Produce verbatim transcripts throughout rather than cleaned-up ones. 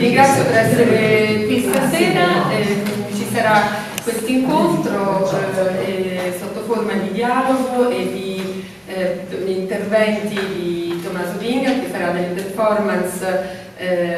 ringrazio per essere qui stasera. Eh, ci sarà questo incontro eh, sotto forma di dialogo e di eh, interventi di Tommaso Vinga, che farà delle performance eh,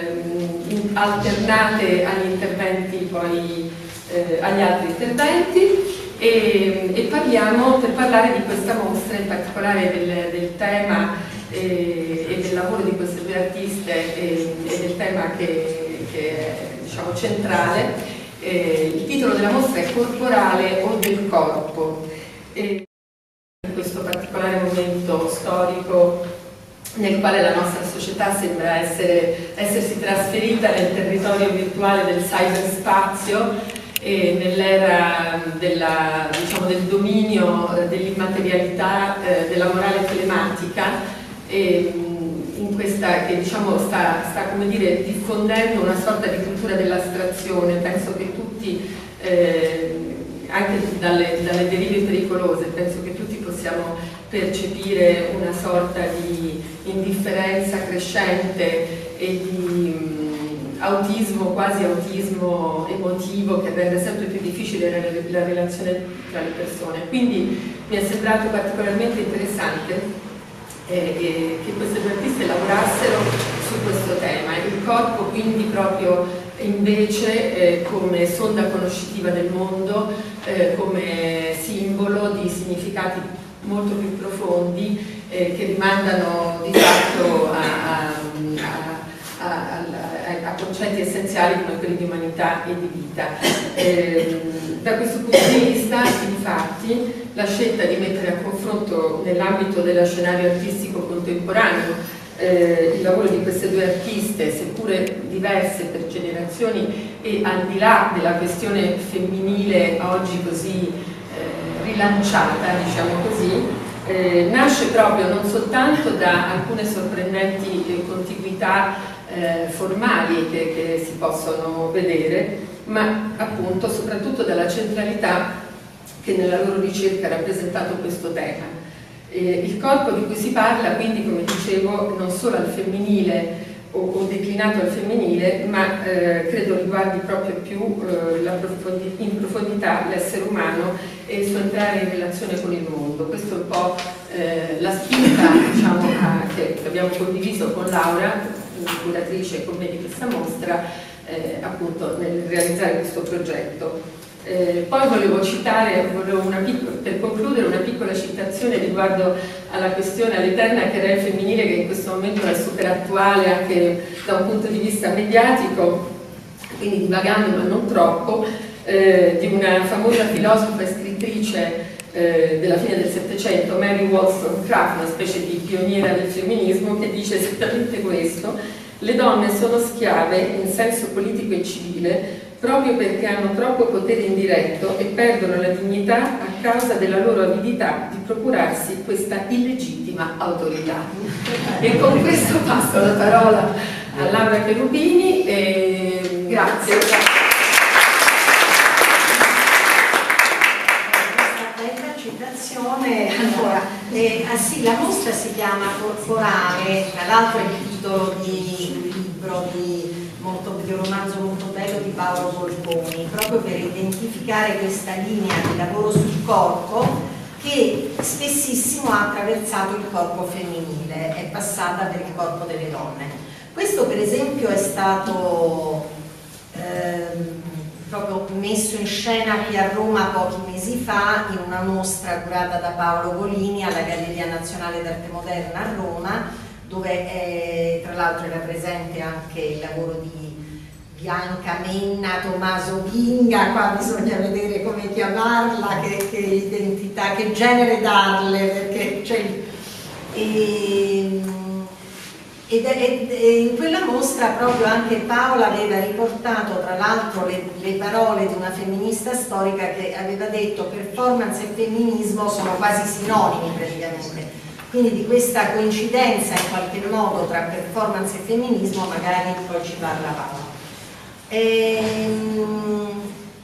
alternate agli interventi poi eh, agli altri interventi. E, e parliamo, per parlare di questa mostra, in particolare del, del tema eh, e del lavoro di queste due artiste e, e del tema che, che è, diciamo, centrale. Eh, il titolo della mostra è Corporale o del corpo. E in questo particolare momento storico nel quale la nostra società sembra essere, essersi trasferita nel territorio virtuale del cyberspazio, e nell'era della, diciamo, del dominio eh, dell'immaterialità, eh, della morale telematica, e, in questa, che diciamo, sta, sta come dire, diffondendo una sorta di cultura dell'astrazione. Penso che tutti, eh, anche dalle, dalle derive pericolose, penso che tutti possiamo percepire una sorta di indifferenza crescente e di autismo, quasi autismo emotivo, che rende sempre più difficile la, la relazione tra le persone. Quindi mi è sembrato particolarmente interessante eh, eh, che queste due artiste lavorassero su questo tema. Il corpo quindi proprio invece eh, come sonda conoscitiva del mondo, eh, come simbolo di significati molto più profondi eh, che rimandano di fatto a, a, a, a, a, a concetti essenziali come quelli di umanità e di vita. Eh, da questo punto di vista, infatti, la scelta di mettere a confronto nell'ambito dello scenario artistico contemporaneo eh, il lavoro di queste due artiste, seppure diverse per generazioni e al di là della questione femminile oggi così eh, rilanciata, diciamo così, Eh, nasce proprio non soltanto da alcune sorprendenti eh, contiguità eh, formali che, che si possono vedere, ma appunto soprattutto dalla centralità che nella loro ricerca ha rappresentato questo tema. Eh, il corpo di cui si parla quindi, come dicevo, non solo al femminile o, o declinato al femminile, ma eh, credo riguardi proprio più eh, la profondi in profondità l'essere umano e il suo entrare in relazione con il mondo. Questo è un po' eh, la spinta, diciamo, a, che abbiamo condiviso con Laura, curatrice e con me di questa mostra, eh, appunto nel realizzare questo progetto. Eh, poi volevo citare, volevo una per concludere, una piccola citazione riguardo alla questione, all'eterna querela femminile, che in questo momento è super attuale anche da un punto di vista mediatico, quindi divagando ma non troppo, eh, di una famosa filosofa e scrittrice eh, della fine del Settecento, Mary Wollstonecraft, una specie di pioniera del femminismo, che dice esattamente questo: le donne sono schiave in senso politico e civile proprio perché hanno troppo potere indiretto e perdono la dignità a causa della loro avidità di procurarsi questa illegittima autorità. E con questo passo la parola a Laura Cherubini e grazie. Allora, eh, ah sì, la mostra si chiama Corporale, tra l'altro è il titolo di un libro di, molto, di un romanzo molto bello di Paolo Volponi, proprio per identificare questa linea di lavoro sul corpo che spessissimo ha attraversato il corpo femminile, è passata per il corpo delle donne. Questo per esempio è stato ehm, proprio messo in scena qui a Roma pochi mesi fa in una mostra curata da Paolo Golini alla Galleria Nazionale d'Arte Moderna a Roma, dove è, tra l'altro era presente anche il lavoro di Bianca Menna, Tommaso Vinga, qua bisogna vedere come chiamarla, che, che identità, che genere darle, perché c'è e, Ed è, e in quella mostra proprio anche Paola aveva riportato tra l'altro le, le parole di una femminista storica che aveva detto performance e femminismo sono quasi sinonimi praticamente, quindi di questa coincidenza in qualche modo tra performance e femminismo magari poi ci parla Paola. Ehm,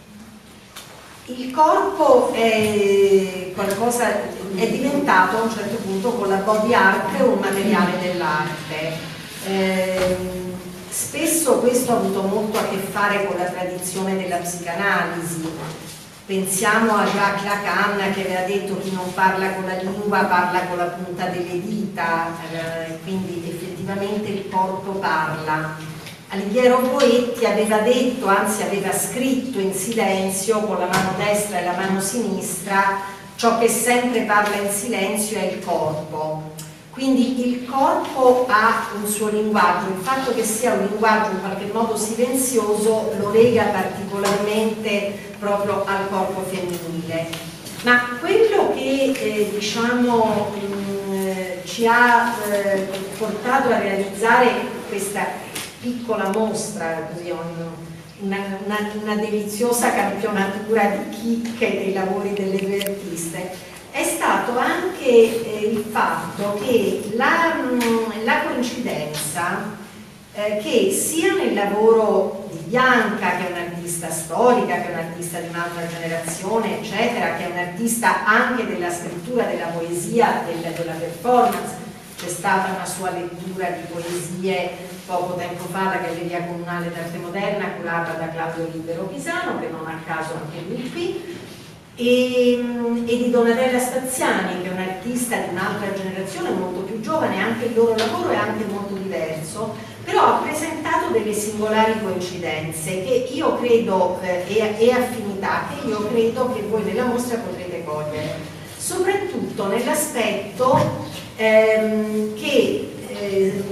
il corpo è qualcosa, è diventato a un certo punto con la body art un materiale dell'arte. Eh, spesso spesso questo ha avuto molto a che fare con la tradizione della psicanalisi. Pensiamo a Jacques Lacan, che aveva detto chi non parla con la lingua parla con la punta delle dita, eh, quindi effettivamente il corpo parla. Alighiero Poetti aveva detto, anzi aveva scritto in silenzio con la mano destra e la mano sinistra: ciò che sempre parla in silenzio è il corpo. Quindi il corpo ha un suo linguaggio, il fatto che sia un linguaggio in qualche modo silenzioso lo lega particolarmente proprio al corpo femminile. Ma quello che eh, diciamo mh, ci ha eh, portato a realizzare questa piccola mostra, così una, una, una deliziosa campionatura di chicche dei lavori delle due artiste, è stato anche eh, il fatto che la, mh, la coincidenza eh, che sia nel lavoro di Bianca, che è un'artista storica, che è un'artista di un'altra generazione, eccetera, che è un'artista anche della scrittura, della poesia, del, della performance, c'è stata una sua lettura di poesie poco tempo fa alla Galleria Comunale d'Arte Moderna, curata da Claudio Libero Pisano, che non a caso anche lui qui, e, e di Donatella Staziani, che è un'artista di un'altra generazione molto più giovane. Anche il loro lavoro è anche molto diverso, però ha presentato delle singolari coincidenze che io credo eh, e, e affinità che io credo che voi nella mostra potrete cogliere, soprattutto nell'aspetto ehm, che eh,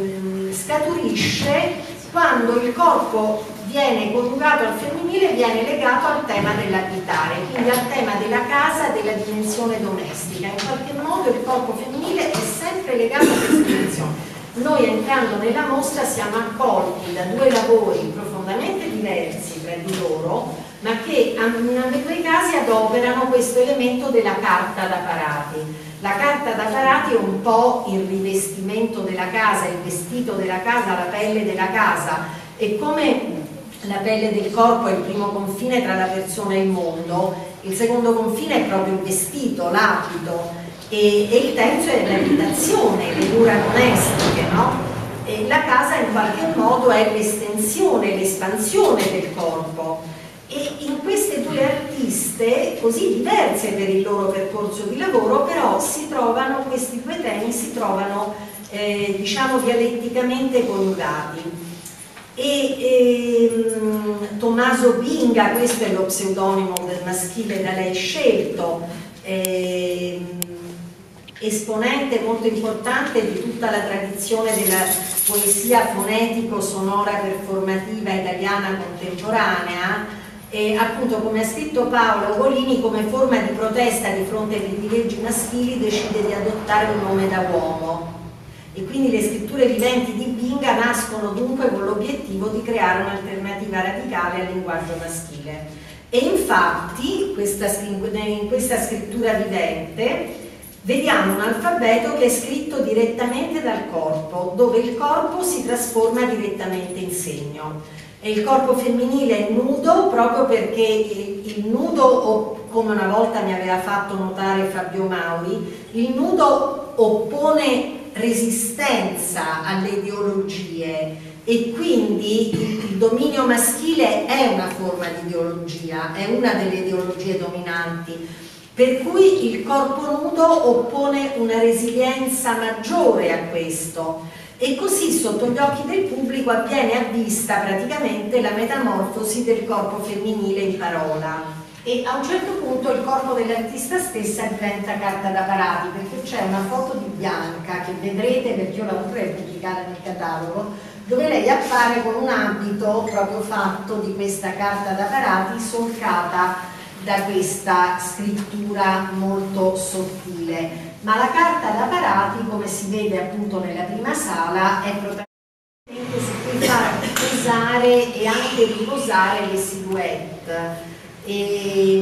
scaturisce quando il corpo viene coniugato al femminile, viene legato al tema dell'abitare, quindi al tema della casa, della dimensione domestica. In qualche modo il corpo femminile è sempre legato a questa dimensione. Noi, entrando nella mostra, siamo accolti da due lavori profondamente diversi tra di loro, ma che in ambedue i casi adoperano questo elemento della carta da parati. La carta da parati è un po' il rivestimento della casa, il vestito della casa, la pelle della casa, e come la pelle del corpo è il primo confine tra la persona e il mondo, il secondo confine è proprio il vestito, l'abito, e, e il terzo è l'abitazione, le mura domestiche, no? E la casa in qualche modo è l'estensione, l'espansione del corpo. E in queste due artiste, così diverse per il loro percorso di lavoro, però si trovano, questi due temi si trovano eh, diciamo dialetticamente coniugati. E ehm, Tommaso Binga, questo è lo pseudonimo del maschile da lei scelto, ehm, esponente molto importante di tutta la tradizione della poesia fonetico-sonora performativa italiana contemporanea. E appunto, come ha scritto Paola Ugolini, come forma di protesta di fronte ai privilegi maschili decide di adottare un nome da uomo, e quindi le scritture viventi di Binga nascono dunque con l'obiettivo di creare un'alternativa radicale al linguaggio maschile. E infatti questa, in questa scrittura vivente vediamo un alfabeto che è scritto direttamente dal corpo, dove il corpo si trasforma direttamente in segno. E il corpo femminile è nudo proprio perché il nudo, o come una volta mi aveva fatto notare Fabio Mauri, il nudo oppone resistenza alle ideologie, e quindi il dominio maschile è una forma di ideologia, è una delle ideologie dominanti, per cui il corpo nudo oppone una resilienza maggiore a questo. E così sotto gli occhi del pubblico avviene a vista praticamente la metamorfosi del corpo femminile in parola, e a un certo punto il corpo dell'artista stessa diventa carta da parati, perché c'è una foto di Bianca che vedrete, perché io la potrei pubblicare nel catalogo, dove lei appare con un abito proprio fatto di questa carta da parati, solcata da questa scrittura molto sottile. Ma la carta da parati, come si vede appunto nella prima sala, è protagonista su cui far posare e anche riposare le silhouette, e,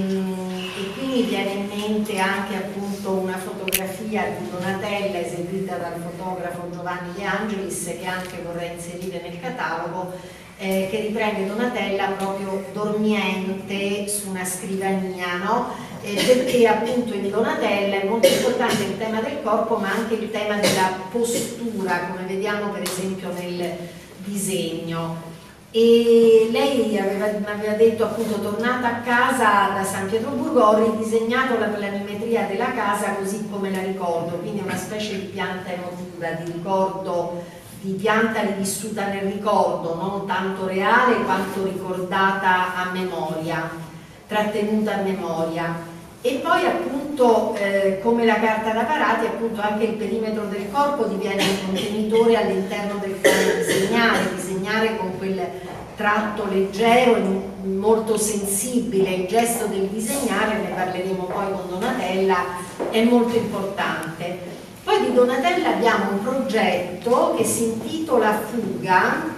e quindi viene in mente anche appunto una fotografia di Donatella eseguita dal fotografo Giovanni De Angelis, che anche vorrei inserire nel catalogo, eh, che riprende Donatella proprio dormiente su una scrivania, no? Eh, perché appunto in Donatella è molto importante il tema del corpo, ma anche il tema della postura, come vediamo per esempio nel disegno. e lei aveva, aveva detto appunto, tornata a casa da San Pietroburgo, ho ridisegnato la planimetria della casa così come la ricordo, quindi una specie di pianta emotiva, di ricordo, di pianta rivissuta nel ricordo, non tanto reale quanto ricordata a memoria, trattenuta a memoria. E poi appunto eh, come la carta da parati, appunto anche il perimetro del corpo diviene un contenitore all'interno del quale disegnare, disegnare con quel tratto leggero e molto sensibile. Il gesto del disegnare, ne parleremo poi con Donatella, è molto importante. Poi di Donatella abbiamo un progetto che si intitola Fuga,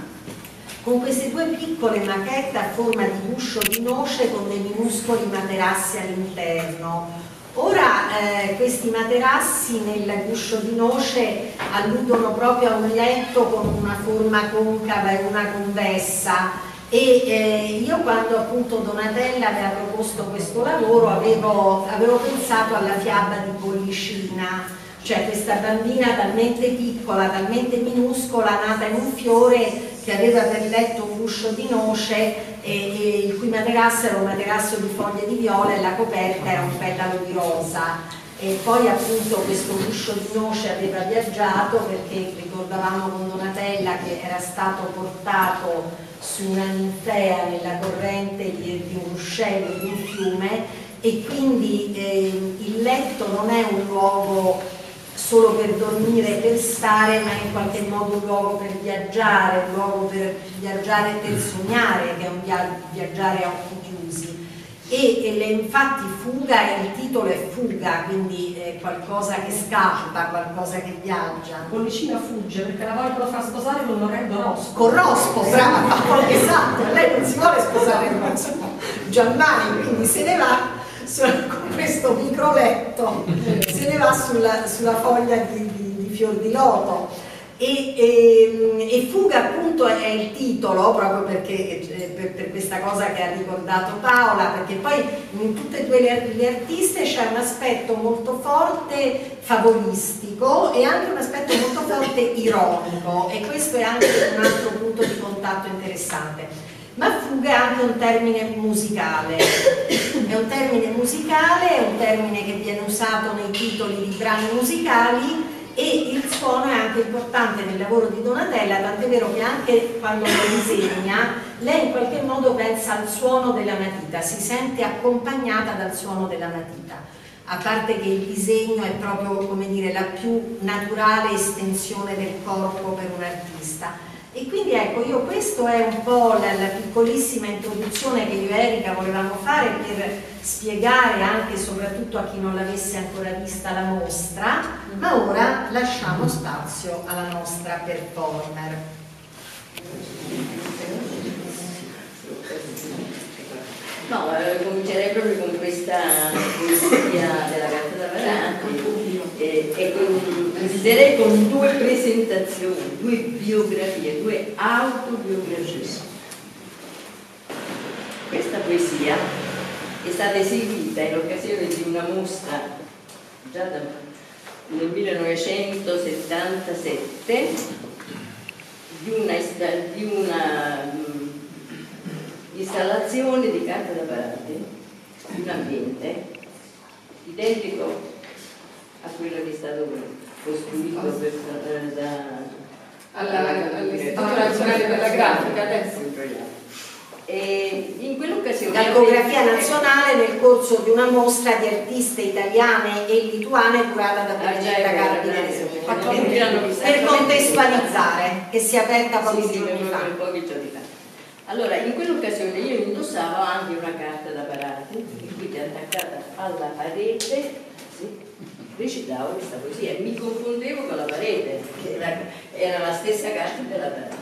con queste due piccole maquette a forma di guscio di noce con dei minuscoli materassi all'interno. Ora eh, questi materassi nel guscio di noce alludono proprio a un letto con una forma concava e una convessa, e eh, io quando appunto Donatella aveva proposto questo lavoro avevo, avevo pensato alla fiaba di Pollicina, cioè questa bambina talmente piccola, talmente minuscola, nata in un fiore, che aveva per letto un guscio di noce e, e il cui materasso era un materasso di foglie di viola e la coperta era un petalo di rosa. E poi appunto questo guscio di noce aveva viaggiato, perché ricordavamo con Donatella che era stato portato su una ninfea nella corrente di, di un ruscello, di un fiume, e quindi eh, il letto non è un luogo solo per dormire e per stare, ma in qualche modo un luogo per viaggiare, un luogo per viaggiare e per sognare, che è un via viaggiare a occhi chiusi. E, e le, infatti Fuga, il titolo è Fuga, quindi è qualcosa che scappa, qualcosa che viaggia. Pollicina fugge perché la vogliono far sposare con Lorenzo Rospo. Con Rospo, brava, esatto, lei non si vuole sposare con Rospo, Giammai, quindi se ne va con questo microletto, se ne va sulla, sulla foglia di, di, di fior di loto. E, e, e Fuga appunto è il titolo proprio perché, per, per questa cosa che ha ricordato Paola, perché poi in tutte e due le, le artiste c'è un aspetto molto forte favolistico e anche un aspetto molto forte ironico, e questo è anche un altro punto di contatto interessante. Ma fuga è anche un termine musicale, è un termine musicale, è un termine che viene usato nei titoli di brani musicali, e il suono è anche importante nel lavoro di Donatella, tant'è vero che anche quando lo disegna lei in qualche modo pensa al suono della matita, si sente accompagnata dal suono della matita, a parte che il disegno è proprio, come dire, la più naturale estensione del corpo per un artista. E quindi ecco, io questo è un po' la, la piccolissima introduzione che io e Erika volevamo fare per spiegare anche e soprattutto a chi non l'avesse ancora vista la mostra, ma ora lasciamo spazio alla nostra performer. No, eh, comincerei proprio con questa poesia della carta da parati e, e con, inizierei con due presentazioni, due biografie, due autobiografie. Questa poesia è stata eseguita in occasione di una mostra già da, nel millenovecentosettantasette di una, di una installazione di carta da parati in un ambiente identico a quello che è stato costruito per, da, all'Istituto Nazionale per la Grafica adesso. E in quell'occasione Calcografia nazionale nel corso di una mostra di artiste italiane e lituane curata da Benedetta Carpine, per contestualizzare, che si è aperta pochi sì, sì, giorni fa. pochi giorni fa. Allora, in quell'occasione io indossavo anche una carta da parati, in cui attaccata alla parete, sì, recitavo questa poesia e mi confondevo con la parete, che era, era la stessa carta della parete.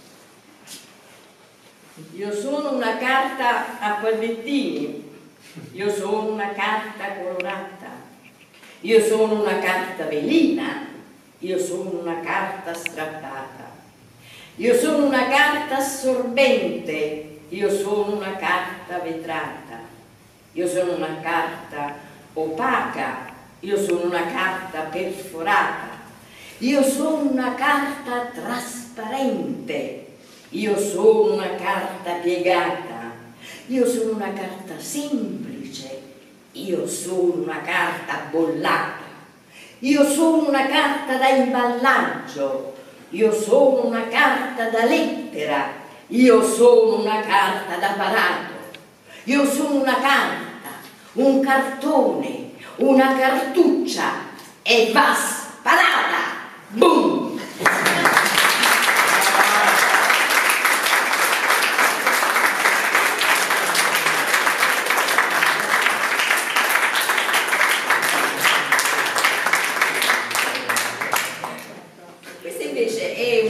Io sono una carta a quadrettini, io sono una carta colorata, io sono una carta velina, io sono una carta strappata. Io sono una carta assorbente, io sono una carta vetrata, io sono una carta opaca, io sono una carta perforata, io sono una carta trasparente, io sono una carta piegata, io sono una carta semplice, io sono una carta bollata, io sono una carta da imballaggio, io sono una carta da lettera, io sono una carta da parato, io sono una carta, un cartone, una cartuccia e va sparata! Boom! Questa invece è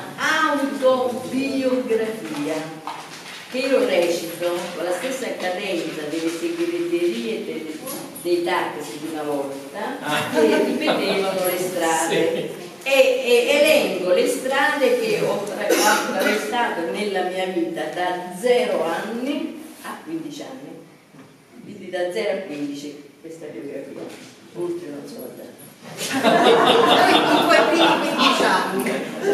un'autobiografia che io recito con la stessa cadenza delle segreterie dei, dei taxi di una volta che ripetevano le strade. Sì. E, e elenco le strade che ho attraversato nella mia vita da zero anni a quindici anni, quindi da zero a quindici questa biografia, oltre non so andare. I tuoi primi quindici anni.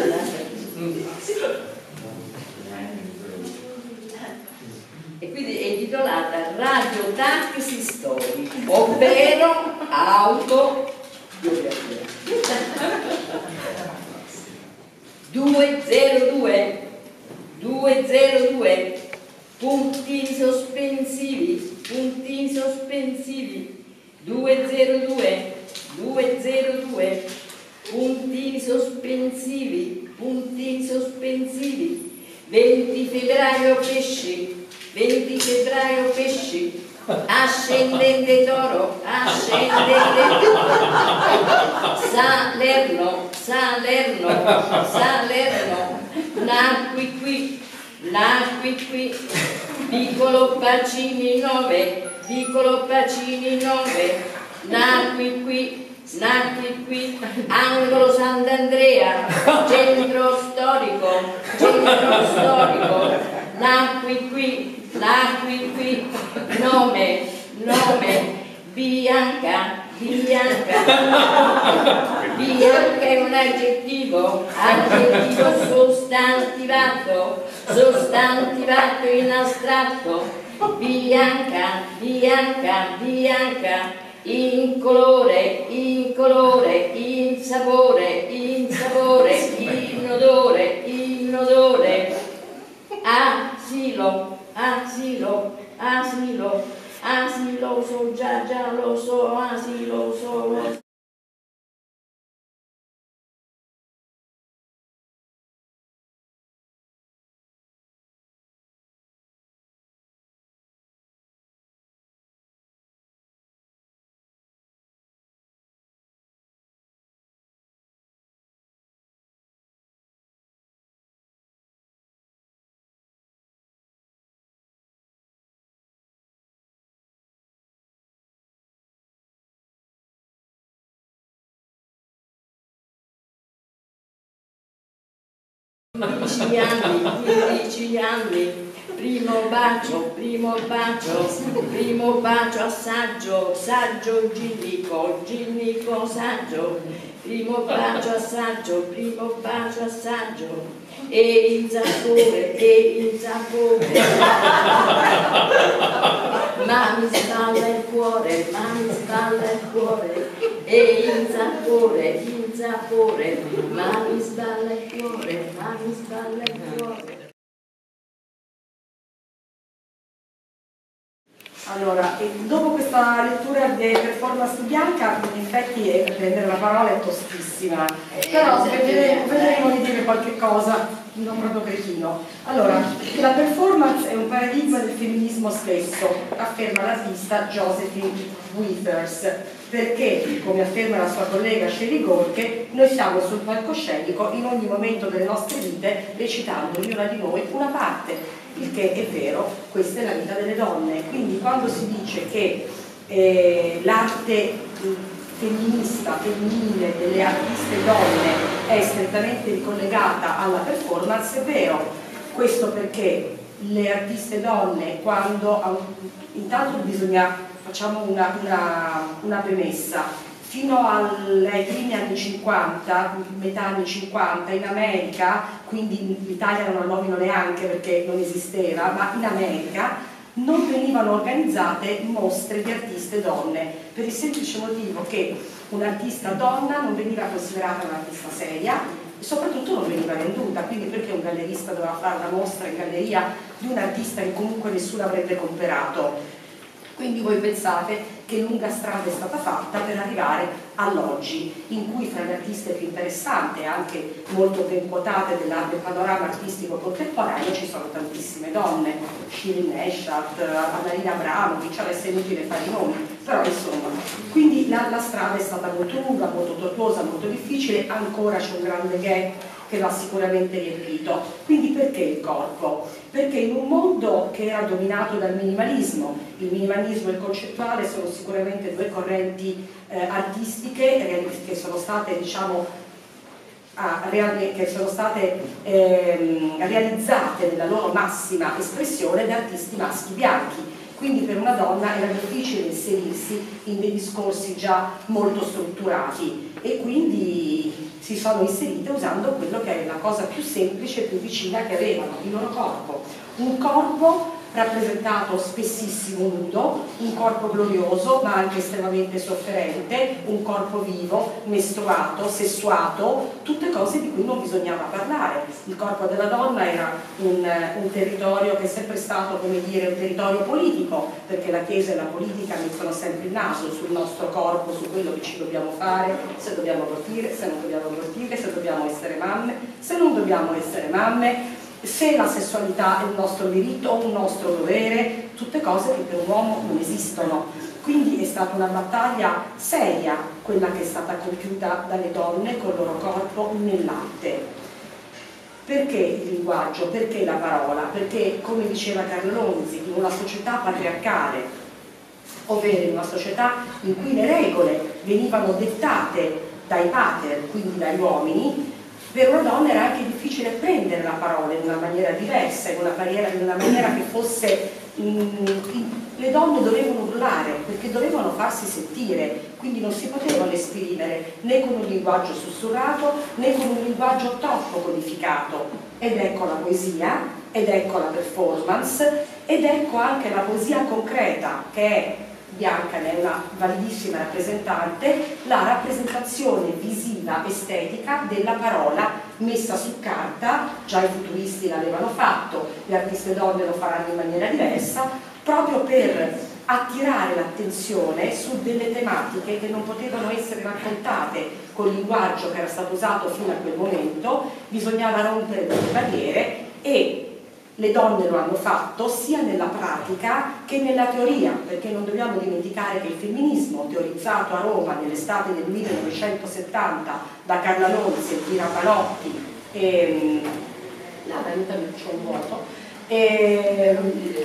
E quindi è intitolata Radio Taxi Story, ovvero autobiografia. duecentodue duecentodue puntini sospensivi, puntini sospensivi, duecentodue duecentodue puntini sospensivi, puntini sospensivi, venti febbraio pesci, venti febbraio pesci, ascendente toro, ascendente Salerno, Salerno, Salerno, nacqui qui, nacqui qui, piccolo Pacini nove, piccolo Pacini nove, nacqui qui, nacqui qui, angolo Sant'Andrea, centro storico, centro storico, nacqui qui, nacqui qui, nome, nome, Bianca, Bianca, Bianca è un aggettivo, aggettivo sostantivato, sostantivato in astratto, Bianca, Bianca, Bianca, in colore, in colore, in sapore, in sapore, in odore, in odore, asilo, asilo, asilo, asilo, so già, già lo so, asilo, so. quindici anni, quindici anni, primo bacio, primo bacio, primo bacio, assaggio, saggio ginnico, ginnico saggio, primo bacio, assaggio, primo bacio, assaggio, e il sapore, e il sapore, ma mi spalla il cuore, ma mi spalla il cuore, e il sapore, il sapore, ma mi spalla il cuore, ma mi spalla il cuore. Allora, dopo questa lettura di performance di Bianca, in effetti eh, prendere la parola è tostissima, però vedremo, vedremo di dire qualche cosa, non proprio cretino. Allora, la performance è un paradigma del femminismo stesso, afferma l'artista Josephine Withers, perché, come afferma la sua collega Sherry Gorke, noi siamo sul palcoscenico in ogni momento delle nostre vite, recitando ognuna di noi una parte. Il che è vero, questa è la vita delle donne. Quindi quando si dice che eh, l'arte femminista, femminile, delle artiste donne è strettamente ricollegata alla performance, è vero. Questo perché le artiste donne, quando intanto bisogna, facciamo una, una, una premessa, fino ai primi anni cinquanta, metà anni cinquanta, in America, quindi in Italia non la nomino neanche perché non esisteva, ma in America non venivano organizzate mostre di artiste donne, per il semplice motivo che un'artista donna non veniva considerata un'artista seria e soprattutto non veniva venduta, quindi perché un gallerista doveva fare una mostra in galleria di un artista che comunque nessuno avrebbe comprato. Quindi voi pensate che lunga strada è stata fatta per arrivare all'oggi, in cui fra le artiste più interessanti e anche molto ben quotate del panorama artistico contemporaneo ci sono tantissime donne, Shirin Neshat, Annalina Abramovic, adesso è inutile fare i nomi, però insomma, quindi la, la strada è stata molto lunga, molto tortuosa, molto difficile, ancora c'è un grande gap che va sicuramente riempito. Quindi perché il corpo? Perché in un mondo che era dominato dal minimalismo, il minimalismo e il concettuale sono sicuramente due correnti eh, artistiche che sono state, diciamo, a, che sono state ehm, realizzate nella loro massima espressione da artisti maschi bianchi. Quindi per una donna era difficile inserirsi in dei discorsi già molto strutturati e quindi si sono inserite usando quello che è la cosa più semplice e più vicina che avevano, il loro corpo. Un corpo rappresentato spessissimo nudo, un corpo glorioso ma anche estremamente sofferente, un corpo vivo, mestruato, sessuato, tutte cose di cui non bisognava parlare. Il corpo della donna era un, un territorio che è sempre stato, come dire, un territorio politico, perché la Chiesa e la politica mettono sempre il naso sul nostro corpo, su quello che ci dobbiamo fare, se dobbiamo abortire, se non dobbiamo abortire, se dobbiamo essere mamme, se non dobbiamo essere mamme, se la sessualità è un nostro diritto o un nostro dovere, tutte cose che per un uomo non esistono. Quindi è stata una battaglia seria quella che è stata compiuta dalle donne con il loro corpo nell'arte. Perché il linguaggio? Perché la parola? Perché, come diceva Carlo Lonzi, in una società patriarcale, ovvero in una società in cui le regole venivano dettate dai pater, quindi dagli uomini, per una donna era anche difficile prendere la parola in una maniera diversa, in una maniera, in una maniera che fosse... Mh, le donne dovevano urlare, perché dovevano farsi sentire, quindi non si potevano esprimere né con un linguaggio sussurrato né con un linguaggio troppo codificato. Ed ecco la poesia, ed ecco la performance, ed ecco anche la poesia concreta, che è... Bianca ne è una validissima rappresentante, la rappresentazione visiva estetica della parola messa su carta. Già i futuristi l'avevano fatto, le artiste donne lo faranno in maniera diversa, proprio per attirare l'attenzione su delle tematiche che non potevano essere raccontate col linguaggio che era stato usato fino a quel momento. Bisognava rompere delle barriere e le donne lo hanno fatto sia nella pratica che nella teoria, perché non dobbiamo dimenticare che il femminismo, teorizzato a Roma nell'estate del millenovecentosettanta da Carla Lonzi e Tina Palotti e, no, aiutami, c'ho un vuoto, e,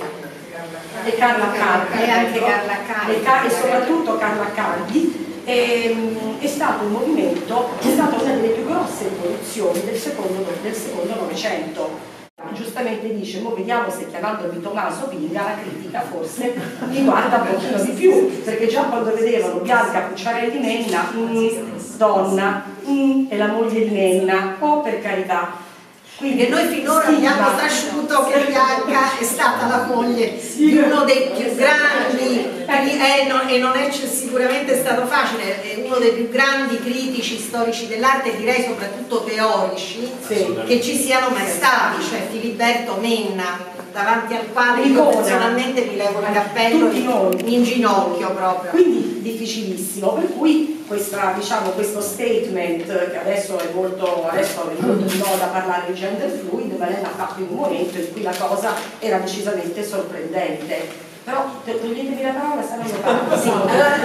e Carla Caldi, e anche Carla Caldi, e, e soprattutto Carla Caldi, e, è stato un movimento, è stata una delle più grosse rivoluzioni del secondo, del secondo Novecento. Giustamente dice, mo vediamo se chiamandomi Tommaso Pinga la critica forse mi guarda un pochino di più, perché già quando vedevano Bianca Pucciarelli Nenna, mm, donna, mm, è la moglie di Nenna, oh per carità. Quindi noi finora abbiamo trasciuto che Bianca è stata la moglie di uno dei più grandi, e non, e non è sicuramente stato facile, è uno dei più grandi critici storici dell'arte, direi soprattutto teorici, sì, che ci siano mai stati, cioè Filiberto Menna, davanti al quale io personalmente mi levo il cappello in inginocchio proprio. Quindi difficilissimo, per cui questa, diciamo, questo statement che adesso è molto, adesso è molto di moda parlare di gender fluid, ma lei l'ha fatto in un momento in cui la cosa era decisamente sorprendente. Però toglietemi la parola, se no io parlo. Sì.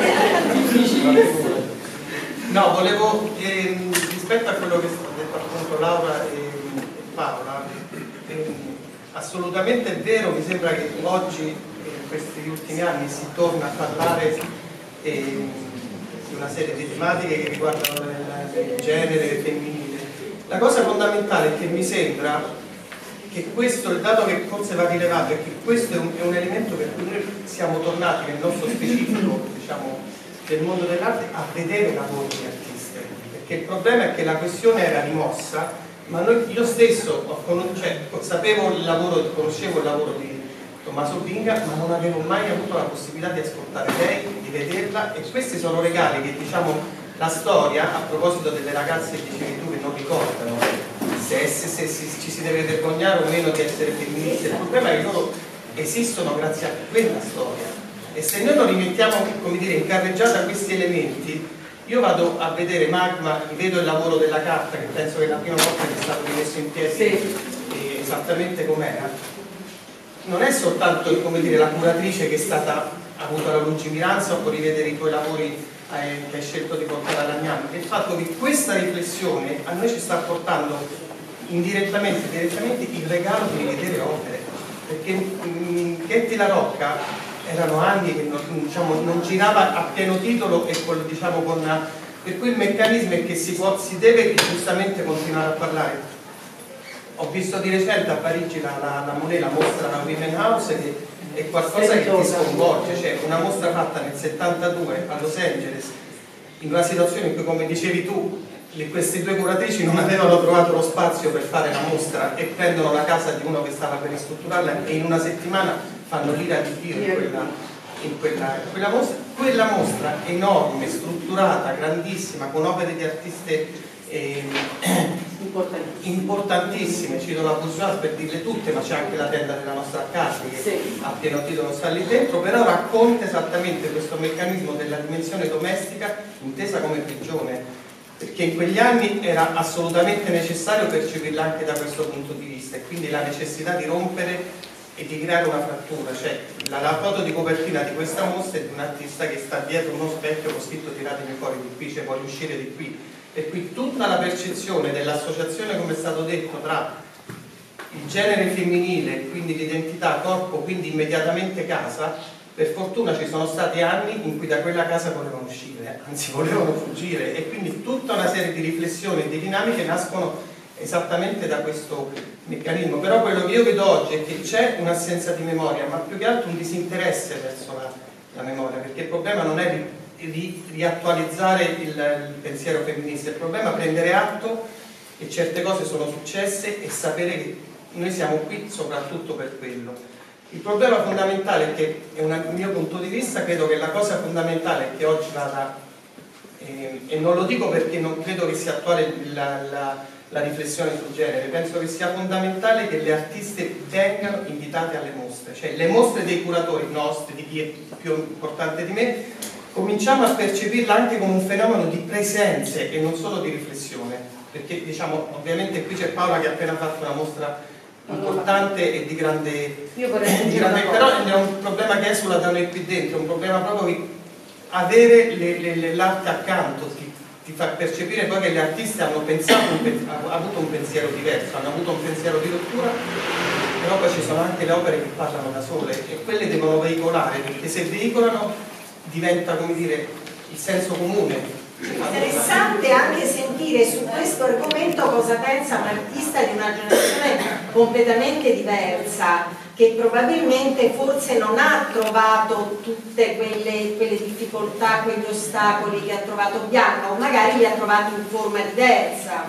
No, volevo, ehm, rispetto a quello che ha detto appunto Laura e Paola, ehm, assolutamente è vero, mi sembra che oggi, in questi ultimi anni, si torna a parlare ehm, di una serie di tematiche che riguardano il genere femminile. La cosa fondamentale è che mi sembra che questo, il dato che forse va rilevato, è che questo è un, è un elemento per cui noi siamo tornati nel nostro specifico, diciamo, del mondo dell'arte a vedere lavori di artiste, perché il problema è che la questione era rimossa, ma noi, io stesso ho, cioè, sapevo il lavoro, conoscevo il lavoro di Tommaso Binga, ma non avevo mai avuto la possibilità di ascoltare lei, di vederla, e questi sono regali che, diciamo, la storia, a proposito delle ragazze che dicevi tu che non ricordano se, se, se, se ci si deve vergognare o meno di essere femministe, il problema è che loro esistono grazie a quella storia, e se noi non rimettiamo, come dire, in carreggiata questi elementi. Io vado a vedere Magma, vedo il lavoro della carta, che penso che è la prima volta che è stato rimesso in piedi, sì, esattamente com'era. Non è soltanto, come dire, la curatrice che è stata, ha avuto la lungimiranza o rivedere i tuoi lavori eh, che hai scelto di portare alla Gnam, è il fatto che questa riflessione a noi ci sta portando indirettamente e direttamente il regalo di rivedere opere, perché mh, Ghetti La Rocca erano anni che non, diciamo, non girava a pieno titolo, e con, diciamo, con, per cui il meccanismo è che si, può, si deve giustamente continuare a parlare. Ho visto di recente a Parigi la, la, la Monet, la mostra la Women House, che è qualcosa che ti sconvolge, cioè una mostra fatta nel settantadue a Los Angeles, in una situazione in cui, come dicevi tu, le, queste due curatrici non avevano trovato lo spazio per fare la mostra e prendono la casa di uno che stava per ristrutturarla, e in una settimana fanno l'ira di Dio in quella, in quella, in quella mostra. Quella mostra enorme, strutturata, grandissima, con opere di artiste eh, importantissime. importantissime, cito la Bourgeois per dirle tutte, ma c'è anche la tenda della nostra casa che sì, a pieno titolo sta lì dentro, però racconta esattamente questo meccanismo della dimensione domestica intesa come prigione, perché in quegli anni era assolutamente necessario percepirla anche da questo punto di vista, e quindi la necessità di rompere e di creare una frattura. Cioè la, la foto di copertina di questa mostra è di un artista che sta dietro uno specchio con scritto tiratemi fuori di qui, cioè voglio uscire di qui, e qui tutta la percezione dell'associazione, come è stato detto, tra il genere femminile, quindi l'identità, corpo, quindi immediatamente casa. Per fortuna ci sono stati anni in cui da quella casa volevano uscire, anzi volevano fuggire, e quindi tutta una serie di riflessioni e di dinamiche nascono esattamente da questo meccanismo. Però quello che io vedo oggi è che c'è un'assenza di memoria, ma più che altro un disinteresse verso la, la memoria, perché il problema non è ri, ri, riattualizzare il, il pensiero femminista, il problema è prendere atto che certe cose sono successe e sapere che noi siamo qui soprattutto per quello. Il problema fondamentale, che è un mio punto di vista, credo che la cosa fondamentale è che oggi vada, eh, e non lo dico perché non credo che sia attuale la, la, la riflessione sul genere, penso che sia fondamentale che le artiste vengano invitate alle mostre, cioè le mostre dei curatori nostri, di chi è più importante di me, cominciamo a percepirla anche come un fenomeno di presenze e non solo di riflessione, perché diciamo, ovviamente qui c'è Paola che ha appena fatto una mostra importante e di grande, io vorrei di grande però è un problema che esula da noi qui dentro, è un problema proprio di avere l'arte accanto, ti, ti fa percepire poi che le artiste hanno pensato un, hanno avuto un pensiero diverso, hanno avuto un pensiero di rottura, però poi ci sono anche le opere che parlano da sole e quelle devono veicolare, perché se veicolano diventa, come dire, il senso comune. Interessante anche sentire su questo argomento cosa pensa un artista di una generazione completamente diversa, che probabilmente forse non ha trovato tutte quelle, quelle difficoltà, quegli ostacoli che ha trovato Bianca, o magari li ha trovati in forma diversa.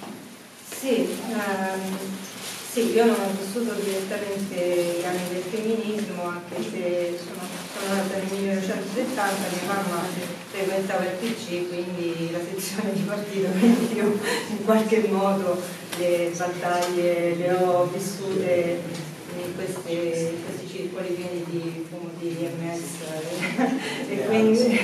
Sì, ehm, sì, io non ho vissuto direttamente gli anni del femminismo, anche se sono, sono nata nel millenovecentosettanta, mia mamma frequentava il P C, quindi la sezione di partito, quindi io in qualche modo le battaglie le ho vissute in queste, questi circoli pieni di fumo di M S e quindi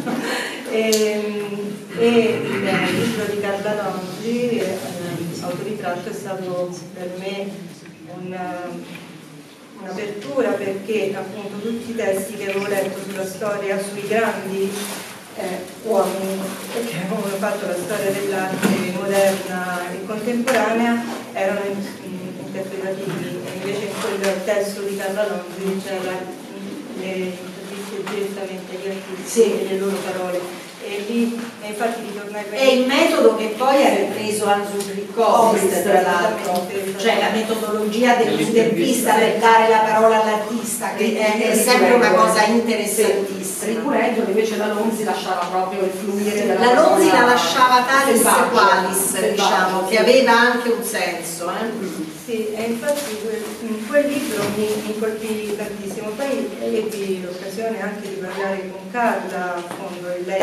e, e il libro di Cardalongi, eh, Autoritratto, è stato per me una un'apertura, perché appunto tutti i testi che avevo letto sulla storia, sui grandi eh, uomini che avevano fatto la storia dell'arte moderna e contemporanea erano in, in, interpretativi, e invece in quel testo di Cardalongi c'era le interviste direttamente agli artisti e le loro parole, e lì e infatti ritornai È il metodo che poi ha ripreso Hans Ulrich Obrist, tra l'altro, cioè la metodologia dell'intervista per dare la parola all'artista, che è, è sempre una cosa interessantissima. Ripulendo invece la Lonzi lasciava proprio il fluire della La Lonzi la parola lasciava talis selvaggio, qualis, selvaggio, diciamo, sì. che aveva anche un senso. Eh? Sì, e infatti quel, quel libro mi, mi colpì tantissimo. Poi ebbi l'occasione anche di parlare con Carla a fondo, e lei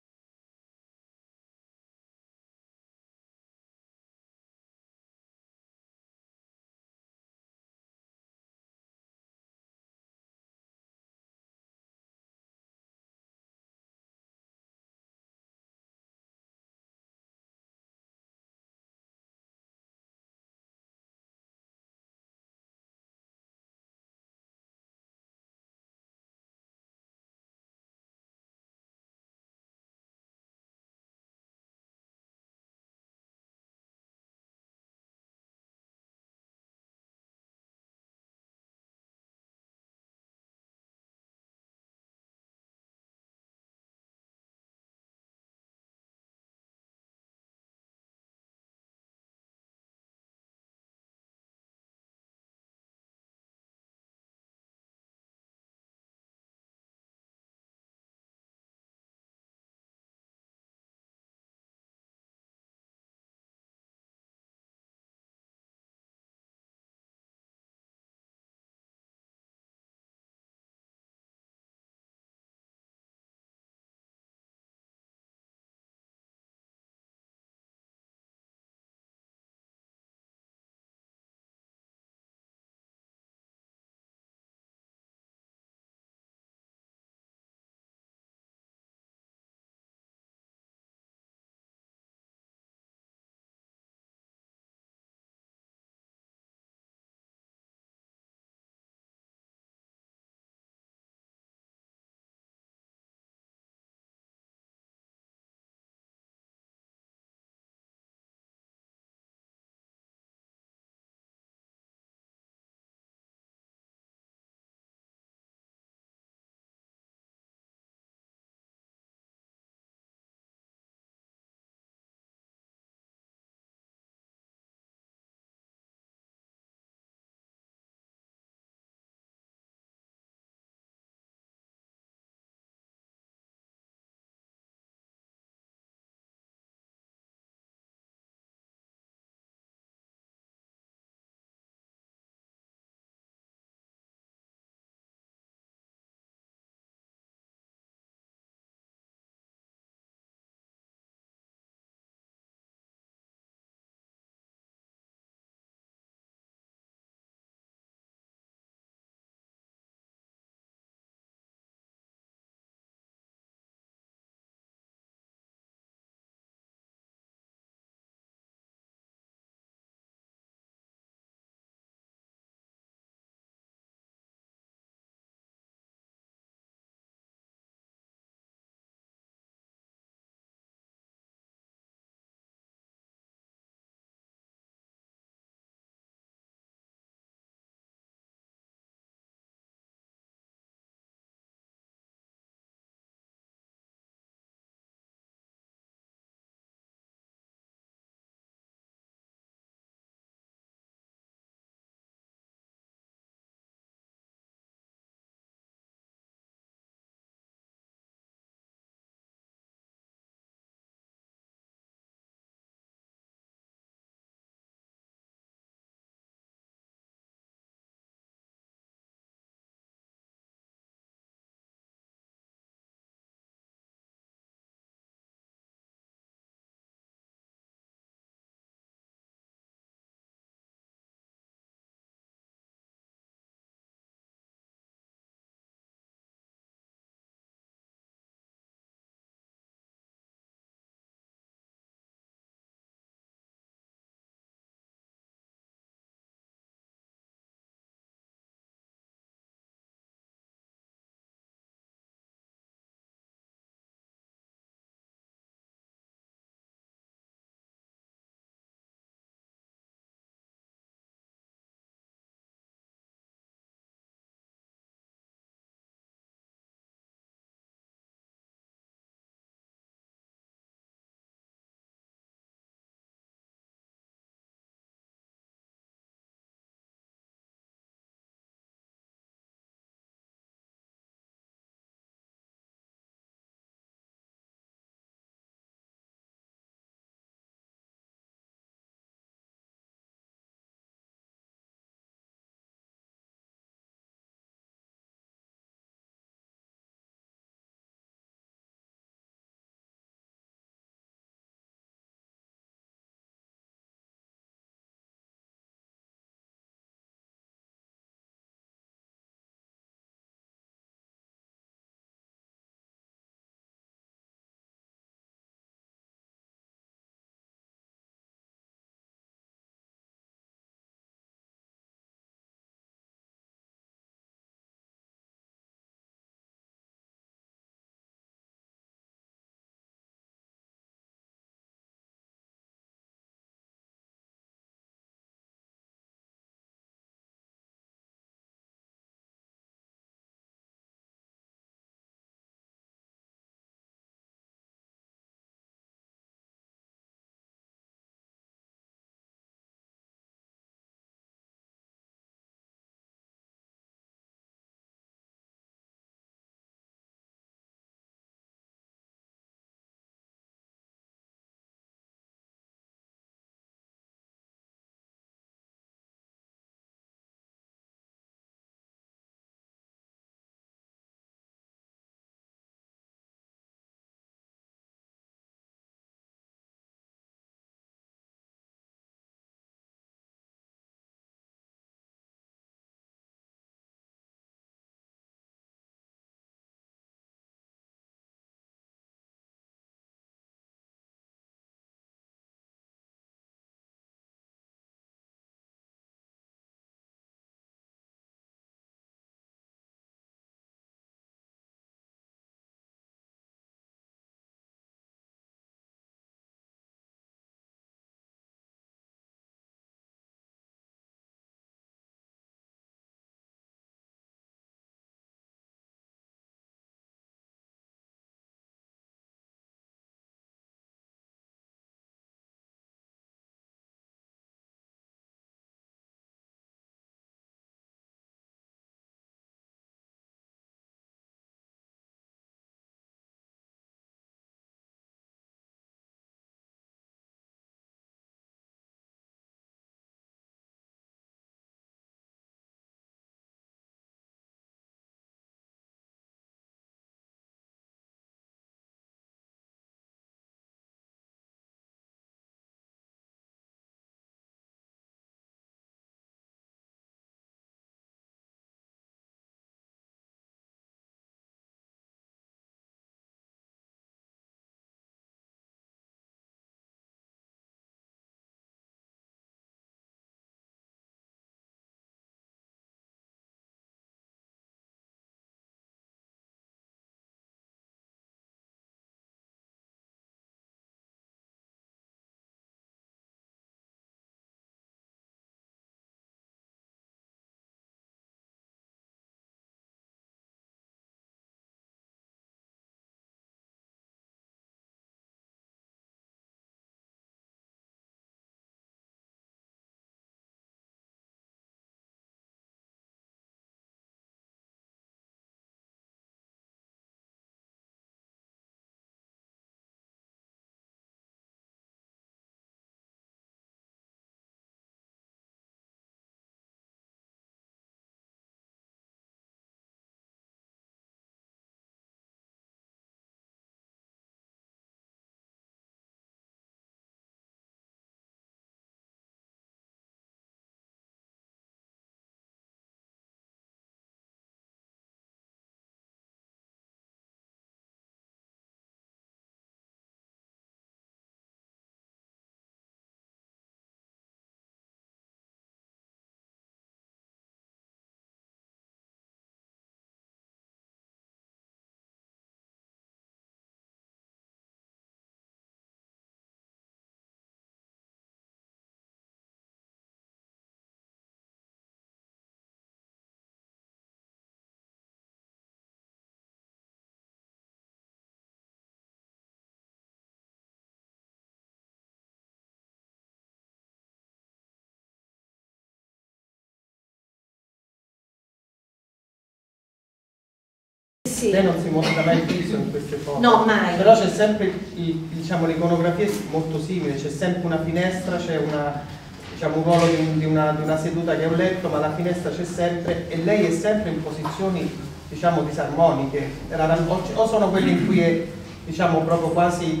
sì. Lei non si mostra mai fisso in queste foto. No, mai. Però c'è sempre, diciamo, l'iconografia è molto simile, c'è sempre una finestra, c'è una, diciamo, un ruolo di, di, una, di una seduta che è un letto, ma la finestra c'è sempre e lei è sempre in posizioni, diciamo, disarmoniche. O sono quelle in cui è, diciamo, proprio quasi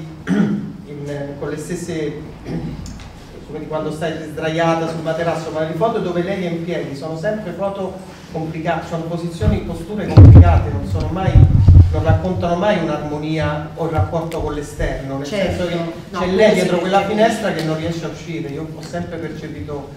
in, con le stesse, come di quando stai sdraiata sul materasso, ma le foto dove lei è in piedi sono sempre foto complicate, sono posizioni, posture complicate, non sono mai, non raccontano mai un'armonia o il rapporto con l'esterno, nel certo, senso che no, c'è no, lei dietro quella perché... finestra che non riesce a uscire. Io ho sempre percepito.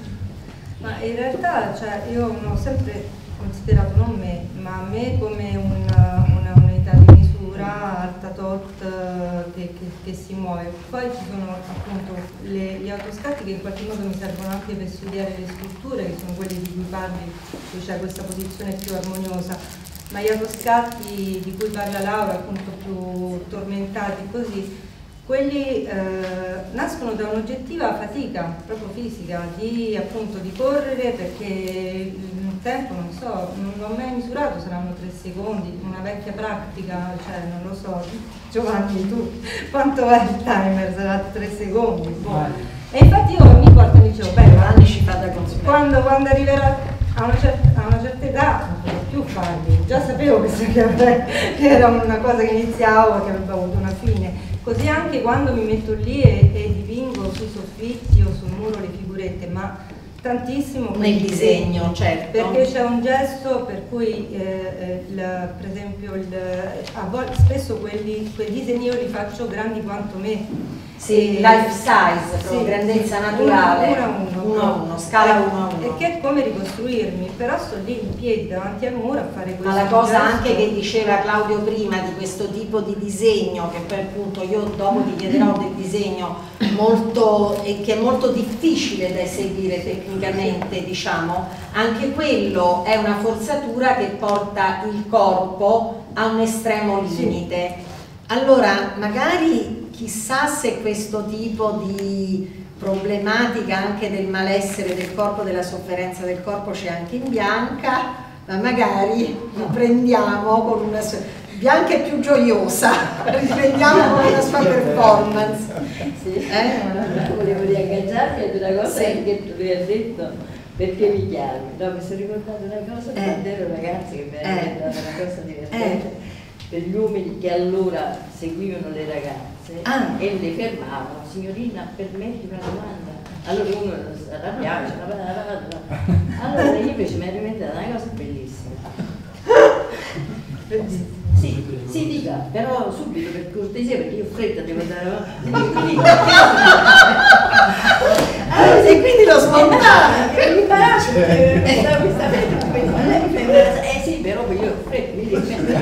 Ma in realtà, cioè, io non ho sempre considerato non me, ma me come una, una unità di misura alta tot che, che, che si muove. Poi ci sono appunto le, gli autoscatti che in qualche modo mi servono anche per studiare le strutture, che sono quelli di cui parli, dove c'è questa posizione più armoniosa, ma gli autoscatti di cui parla Laura, appunto più tormentati così, quelli eh, nascono da un'oggettiva fatica proprio fisica di appunto di correre, perché il tempo non so, non l'ho mai misurato, saranno tre secondi, una vecchia pratica, cioè non lo so, Giovanni tu quanto è il timer? Sarà tre secondi, boh. E infatti io ogni volta mi dicevo, beh, anni ci fa da consigliare. Quando, quando arriverà a una, certa, a una certa età non potrò più farli, già sapevo che, che era una cosa che iniziavo e che avrebbe avuto una fine. Così anche quando mi metto lì e, e dipingo sui soffitti o sul muro le figurette, ma tantissimo nel disegno, certo. Perché c'è un gesto per cui, eh, il, per esempio, il, a volte, spesso quelli, quei disegni io li faccio grandi quanto me. Sì, life size, proprio sì, grandezza naturale, uno a uno, uno a uno, scala uno a uno. E che è come ricostruirmi, però sto lì in piedi davanti al muro a fare questo. Ma la cosa gesto. anche che diceva Claudio prima di questo tipo di disegno, che poi appunto io dopo ti chiederò del disegno molto, e che è molto difficile da eseguire tecnicamente, diciamo, anche quello è una forzatura che porta il corpo a un estremo limite. Sì. Allora, magari chissà se questo tipo di problematica anche del malessere del corpo, della sofferenza del corpo c'è anche in Bianca, ma magari lo prendiamo con una sua... Bianca è più gioiosa, riprendiamo con una sua performance. Sì, eh? volevo riagganciarmi ad una cosa sì. che tu mi hai detto, perché mi chiami? No, mi sono ricordata una cosa eh. quando ero ragazza che mi ha eh. detto una cosa divertente. Eh. Per gli uomini che allora seguivano le ragazze ah. e le fermavano, signorina, permetti una domanda? Allora uno si arrabbiava, allora io invece mi ero inventata una cosa bellissima. Sì, sì, dica, però subito per cortesia, perché io ho fretta, devo andare avanti. Ah, e quindi lo smontare! Che imbarazzo, perché stavo questa eh sì, però io ho fretta, mi dice.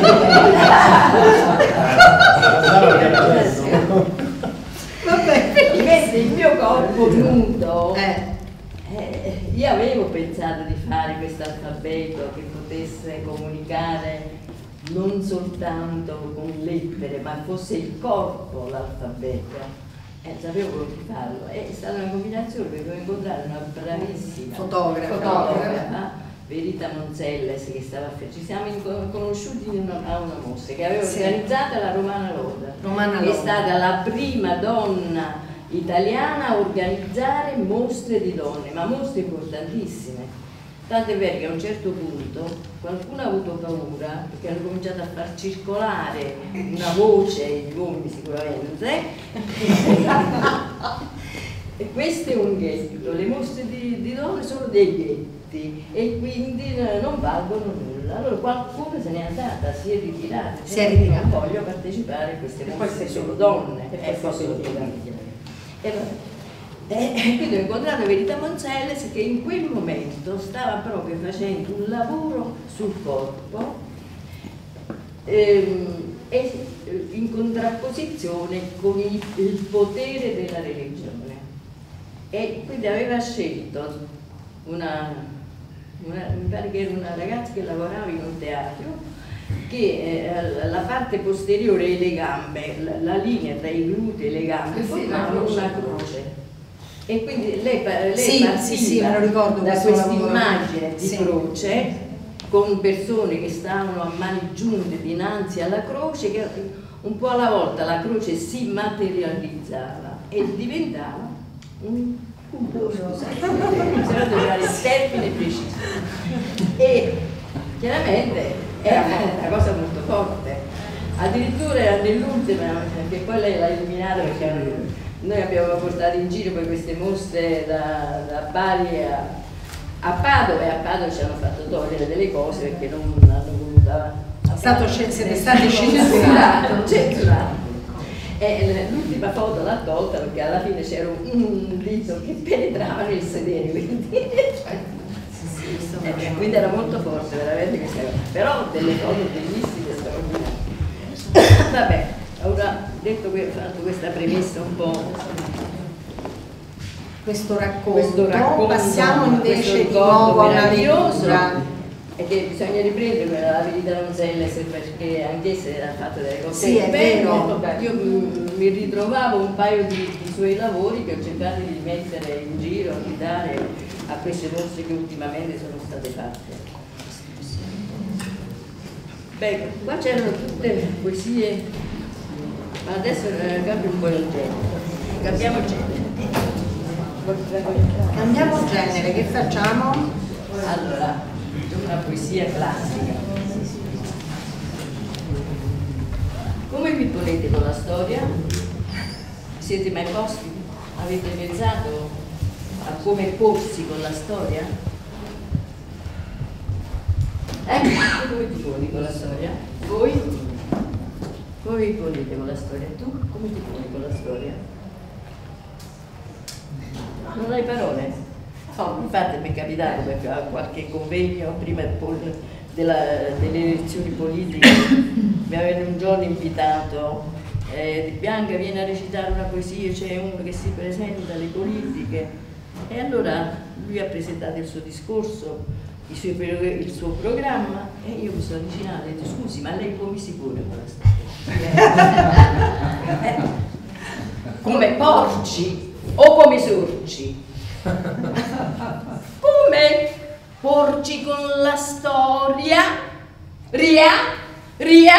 Vabbè, Invece il mio corpo nudo, eh. eh, io avevo pensato di fare questo alfabeto che potesse comunicare non soltanto con lettere, ma fosse il corpo l'alfabeto. Eh, sapevo di farlo. È stata una combinazione perché ho incontrato una bravissima fotografa, fotografa Verita Monzelles, che stava a ci siamo conosciuti una, a una mostra che aveva sì. organizzata la Romana Loda, Romana che Loda. è stata la prima donna italiana a organizzare mostre di donne, ma mostre importantissime. Tant'è vero che a un certo punto qualcuno ha avuto paura perché hanno cominciato a far circolare una voce, gli uomini sicuramente, e questo è un ghetto, le mostre di, di donne sono dei ghetti e quindi non valgono nulla. Allora qualcuno se n'è andata, si è ritirata, si è ritirata. Non voglio partecipare a queste mostre, sono donne e poi sono famiglie. E vabbè. E quindi ho incontrato Verita Monzelles che in quel momento stava proprio facendo un lavoro sul corpo ehm, e in contrapposizione con il, il potere della religione, e quindi aveva scelto una, una, mi pare che era una ragazza che lavorava in un teatro, che eh, la parte posteriore e le gambe, la, la linea tra i glutei e le gambe formavano una croce. E quindi lei, lei sì, partiva sì, sì, me lo ricordo, da questa questa immagine di sì. croce con persone che stavano a mani giunte dinanzi alla croce, che un po' alla volta la croce si materializzava e diventava un cubo, scusate, bisogna trovare il termine preciso. E chiaramente era una cosa molto forte. Addirittura nell'ultima, che poi lei l'ha eliminata perché noi abbiamo portato in giro poi queste mostre da, da Bari a, a Padova, e a Padova ci hanno fatto togliere delle cose perché non hanno voluto. Stato, siete stati censurato. censurato. E l'ultima foto l'ha tolta perché alla fine c'era un, un dito che penetrava nel sedere, quindi, eh, quindi era molto forte veramente questa cosa. Però delle foto bellissime, straordinarie. Vabbè, ora detto que fatto questa premessa un po', questo racconto, questo racconto passiamo invece di nuovo nuovo alla meraviglioso, lettura. e che bisogna riprendere quella la verità Donzelles perché anch'esse hanno fatto delle cose sì, è vero. Io mi ritrovavo un paio di, di suoi lavori che ho cercato di mettere in giro, di dare a queste mostre che ultimamente sono state fatte. Beh, qua c'erano tutte poesie, ma adesso eh, cambio un po' il genere. Cambiamo genere. Cambiamo genere, che facciamo? Allora, una poesia classica. Come vi ponete con la storia? Siete mai posti? Avete pensato a come porsi con la storia? Ecco, come ti poni con la storia? Voi? Come vi ponete con la storia? Tu come ti poni con la storia? Non hai parole? Oh, infatti mi è capitato perché a qualche convegno prima della, delle elezioni politiche mi avevano un giorno invitato eh, Di Bianca viene a recitare una poesia, c'è uno che si presenta alle politiche, e allora lui ha presentato il suo discorso, il suo, il suo programma, e io mi sono avvicinata e ho detto: scusi, ma lei come si pone con la storia? Come porci o come sorci? Come porci con la storia? Ria? Ria?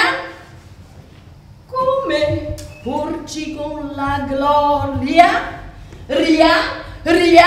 Come porci con la gloria? Ria? Ria?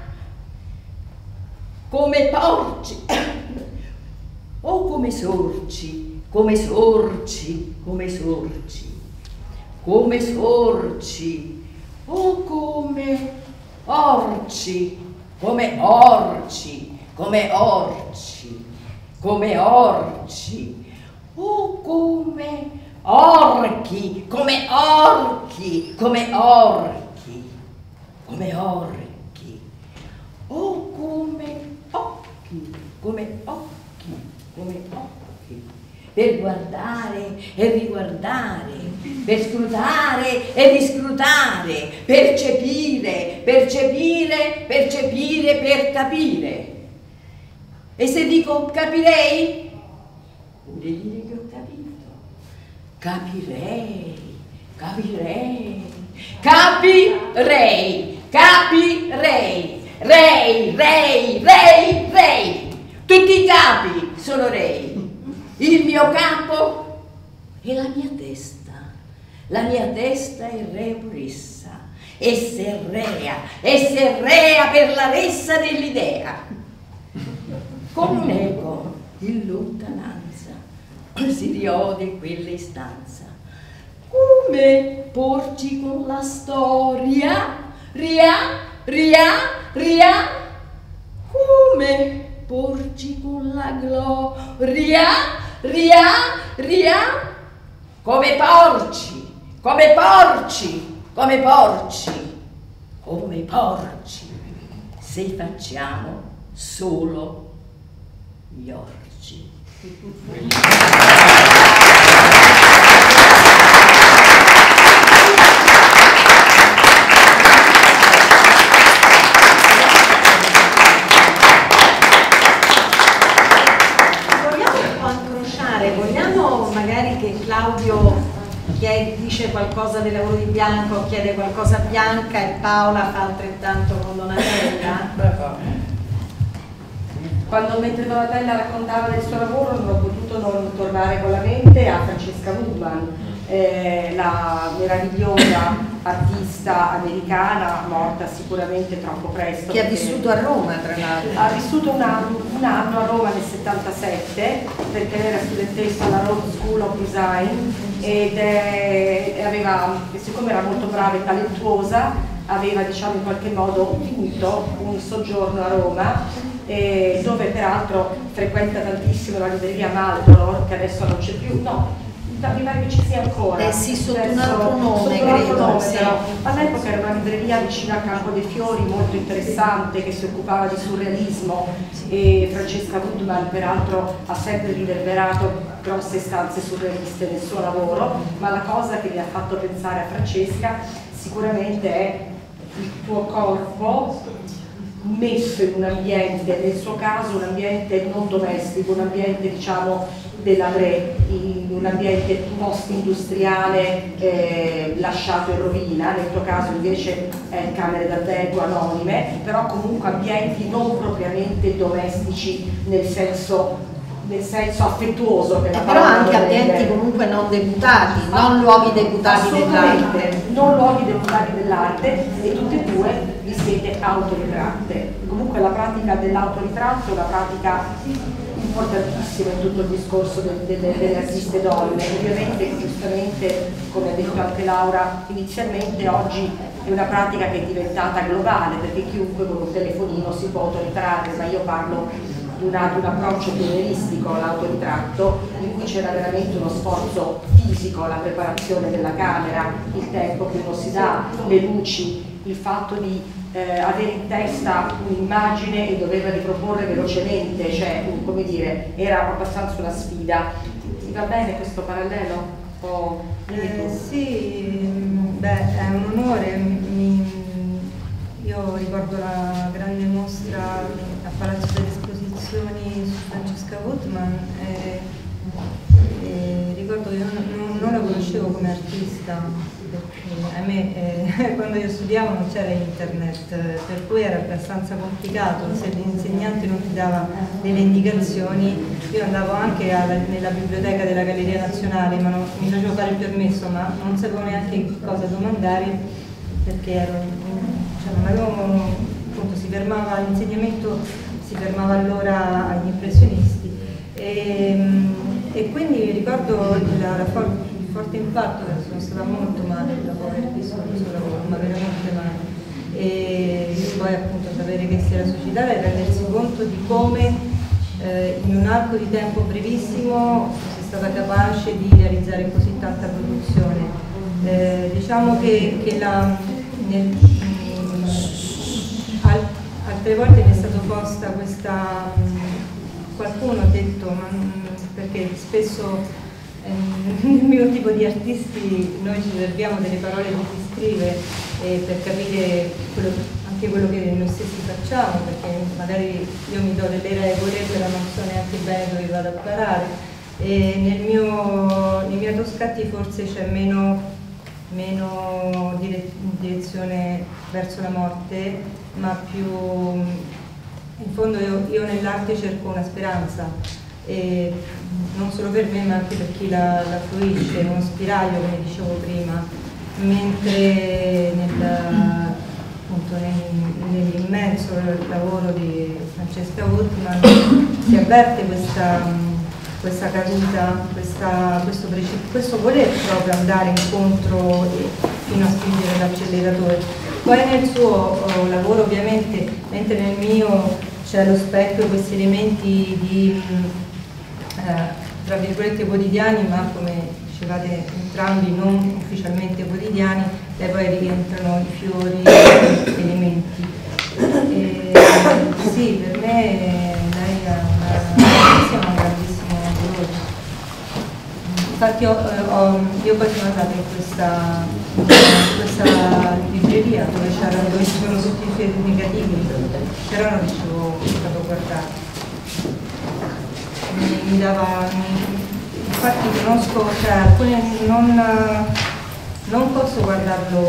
Come porci? O come sorci? Come sorci? Come sorci? Come sorci? O come orci, come orci, come orci, come orci, o come orchi, come orchi, come orchi, come orchi, o come occhi, come occhi, come occhi, per guardare e riguardare, per scrutare e riscrutare, percepire, percepire, percepire, per capire. E se dico capirei, vuol dire che ho capito. Capirei, capirei, capirei, capirei, rei, rei, rei, rei. Tutti i capi sono rei. Il mio capo è la mia testa. La mia testa è rea purissa, essa è rea, essa è rea per la ressa dell'idea. Come un eco in lontananza si riode quella istanza. Come porci con la storia? Ria, ria, ria. Come porci con la gloria? Ria, ria. Come porci. Come porci, come porci, come porci, se facciamo solo gli orci. Vogliamo un po' incrociare, vogliamo magari che Claudio dice qualcosa del lavoro di Bianca o chiede qualcosa a Bianca e Paola fa altrettanto con Donatella? Quando mentre Donatella raccontava del suo lavoro non ho potuto non tornare con la mente a Francesca Woodman, eh, la meravigliosa artista americana, morta sicuramente troppo presto. Che ha vissuto a Roma, tra l'altro. Ha vissuto un anno, un anno a Roma nel settantasette, perché era studentessa alla Rhodes School of Design ed è, aveva, siccome era molto brava e talentuosa, aveva, diciamo, in qualche modo vinto un soggiorno a Roma, eh, dove peraltro frequenta tantissimo la libreria Maldoror, che adesso non c'è più, no, mi pare che ci sia ancora. Eh sì, sotto adesso, un altro nome, sotto un altro credo. nome, Sì. però. All'epoca era una libreria vicino a Campo dei Fiori, molto interessante, che si occupava di surrealismo, e Francesca Woodman peraltro ha sempre riverberato grosse istanze surrealiste nel suo lavoro, ma la cosa che mi ha fatto pensare a Francesca sicuramente è il tuo corpo messo in un ambiente, nel suo caso un ambiente non domestico, un ambiente, diciamo, della Bre, in un ambiente post-industriale eh, lasciato in rovina, nel tuo caso invece eh, camere d'albergo anonime, però comunque ambienti non propriamente domestici nel senso nel senso affettuoso che Eh, la però parola anche ambienti dovrebbe. comunque non deputati, non luoghi deputati Assolutamente, dell'arte. non luoghi deputati dell'arte, e tutte e due vi siete autoritratte. Comunque la pratica dell'autoritratto è una pratica importantissima in tutto il discorso del, delle, delle artiste donne. Ovviamente, giustamente, come ha detto anche Laura inizialmente, oggi è una pratica che è diventata globale, perché chiunque con un telefonino si può autoritrarre, ma io parlo di un approccio pionieristico all'autoritratto, in cui c'era veramente uno sforzo fisico, la preparazione della camera, il tempo che uno si dà, le luci, il fatto di eh, avere in testa un'immagine e doverla riproporre velocemente, cioè, come dire, era abbastanza una sfida. Ti va bene questo parallelo? Oh, Eh, sì, beh, è un onore. Mi, io ricordo la grande mostra a Palazzo delle Esposizioni su Francesca Woodman e, e ricordo che io non, non, non la conoscevo come artista, perché a me eh, quando io studiavo non c'era internet, per cui era abbastanza complicato. Se l'insegnante non ti dava delle indicazioni, io andavo anche alla, nella biblioteca della Galleria Nazionale, ma non, mi facevo fare il permesso, ma non sapevo neanche cosa domandare, perché ero, cioè non avevo, appunto, si fermava l'insegnamento, si fermava allora agli impressionisti, e, e quindi ricordo il, la for, il forte impatto, che sono stata molto male dopo aver visto il suo lavoro, ma veramente male, e poi appunto sapere che si era suicidata e rendersi conto di come eh, in un arco di tempo brevissimo si è stata capace di realizzare così tanta produzione. Eh, diciamo che, che la, nel, al, altre volte mi è stata posta questa, qualcuno ha detto, ma, perché spesso eh, nel mio tipo di artisti noi ci serviamo delle parole che si scrive eh, per capire quello, anche quello che noi stessi facciamo, perché magari io mi do delle regole però non so neanche bene dove vado a parare, e nel mio, nei miei autoscatti forse c'è meno meno dire, direzione verso la morte, ma più in fondo io, io nell'arte cerco una speranza, e non solo per me ma anche per chi la, la fruisce, uno spiraglio come dicevo prima, mentre nel, appunto, nell'immenso lavoro di Francesca Woodman si avverte questa questa caduta, questa, questo, questo voler proprio andare incontro e, fino a spingere l'acceleratore. Poi nel suo oh, lavoro ovviamente, mentre nel mio c'è lo specchio, questi elementi di eh, tra virgolette quotidiani, ma come dicevate entrambi non ufficialmente quotidiani, e poi rientrano i fiori, gli elementi. E, sì, per me lei è una grandissima, grandissima. Infatti ho, ho, io poi sono andata in questa, in questa libreria dove, dove ci sono tutti i film negativi, però non riuscivo a guardare. Mi, mi dava, mi, infatti conosco, cioè alcune non, non posso guardarlo,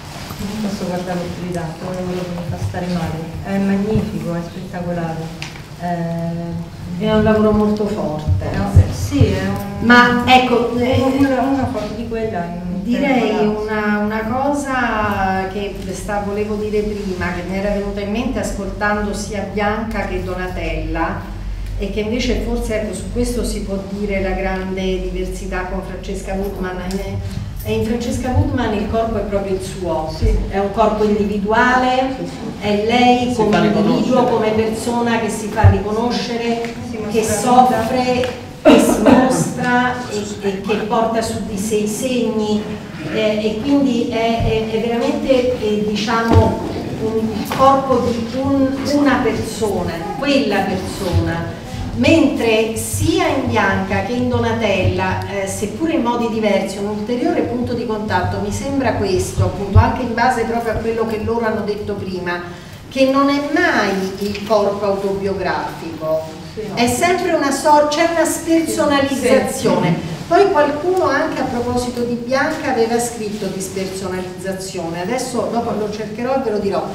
non posso guardarlo più di tanto, è un lavoro che mi fa stare male, è magnifico, è spettacolare. eh, è un lavoro molto forte. No, sì, è un, ma ecco, è una, una cosa di quella. Direi una, una cosa che sta, volevo dire prima, che mi era venuta in mente ascoltando sia Bianca che Donatella, e che invece forse, ecco, su questo si può dire la grande diversità con Francesca Woodman. E in Francesca Woodman il corpo è proprio il suo, sì. È un corpo individuale, è lei come individuo, come persona che si fa riconoscere, che soffre, che si mostra e, e che porta su di sé i segni, eh, e quindi è, è, è veramente eh, diciamo un corpo di un, una persona, quella persona. Mentre sia in Bianca che in Donatella, eh, seppure in modi diversi, un ulteriore punto di contatto mi sembra questo, appunto anche in base proprio a quello che loro hanno detto prima, che non è mai il corpo autobiografico, è sempre una sorta, c'è una spersonalizzazione. Poi qualcuno anche a proposito di Bianca aveva scritto di spersonalizzazione, adesso dopo lo cercherò e ve lo dirò.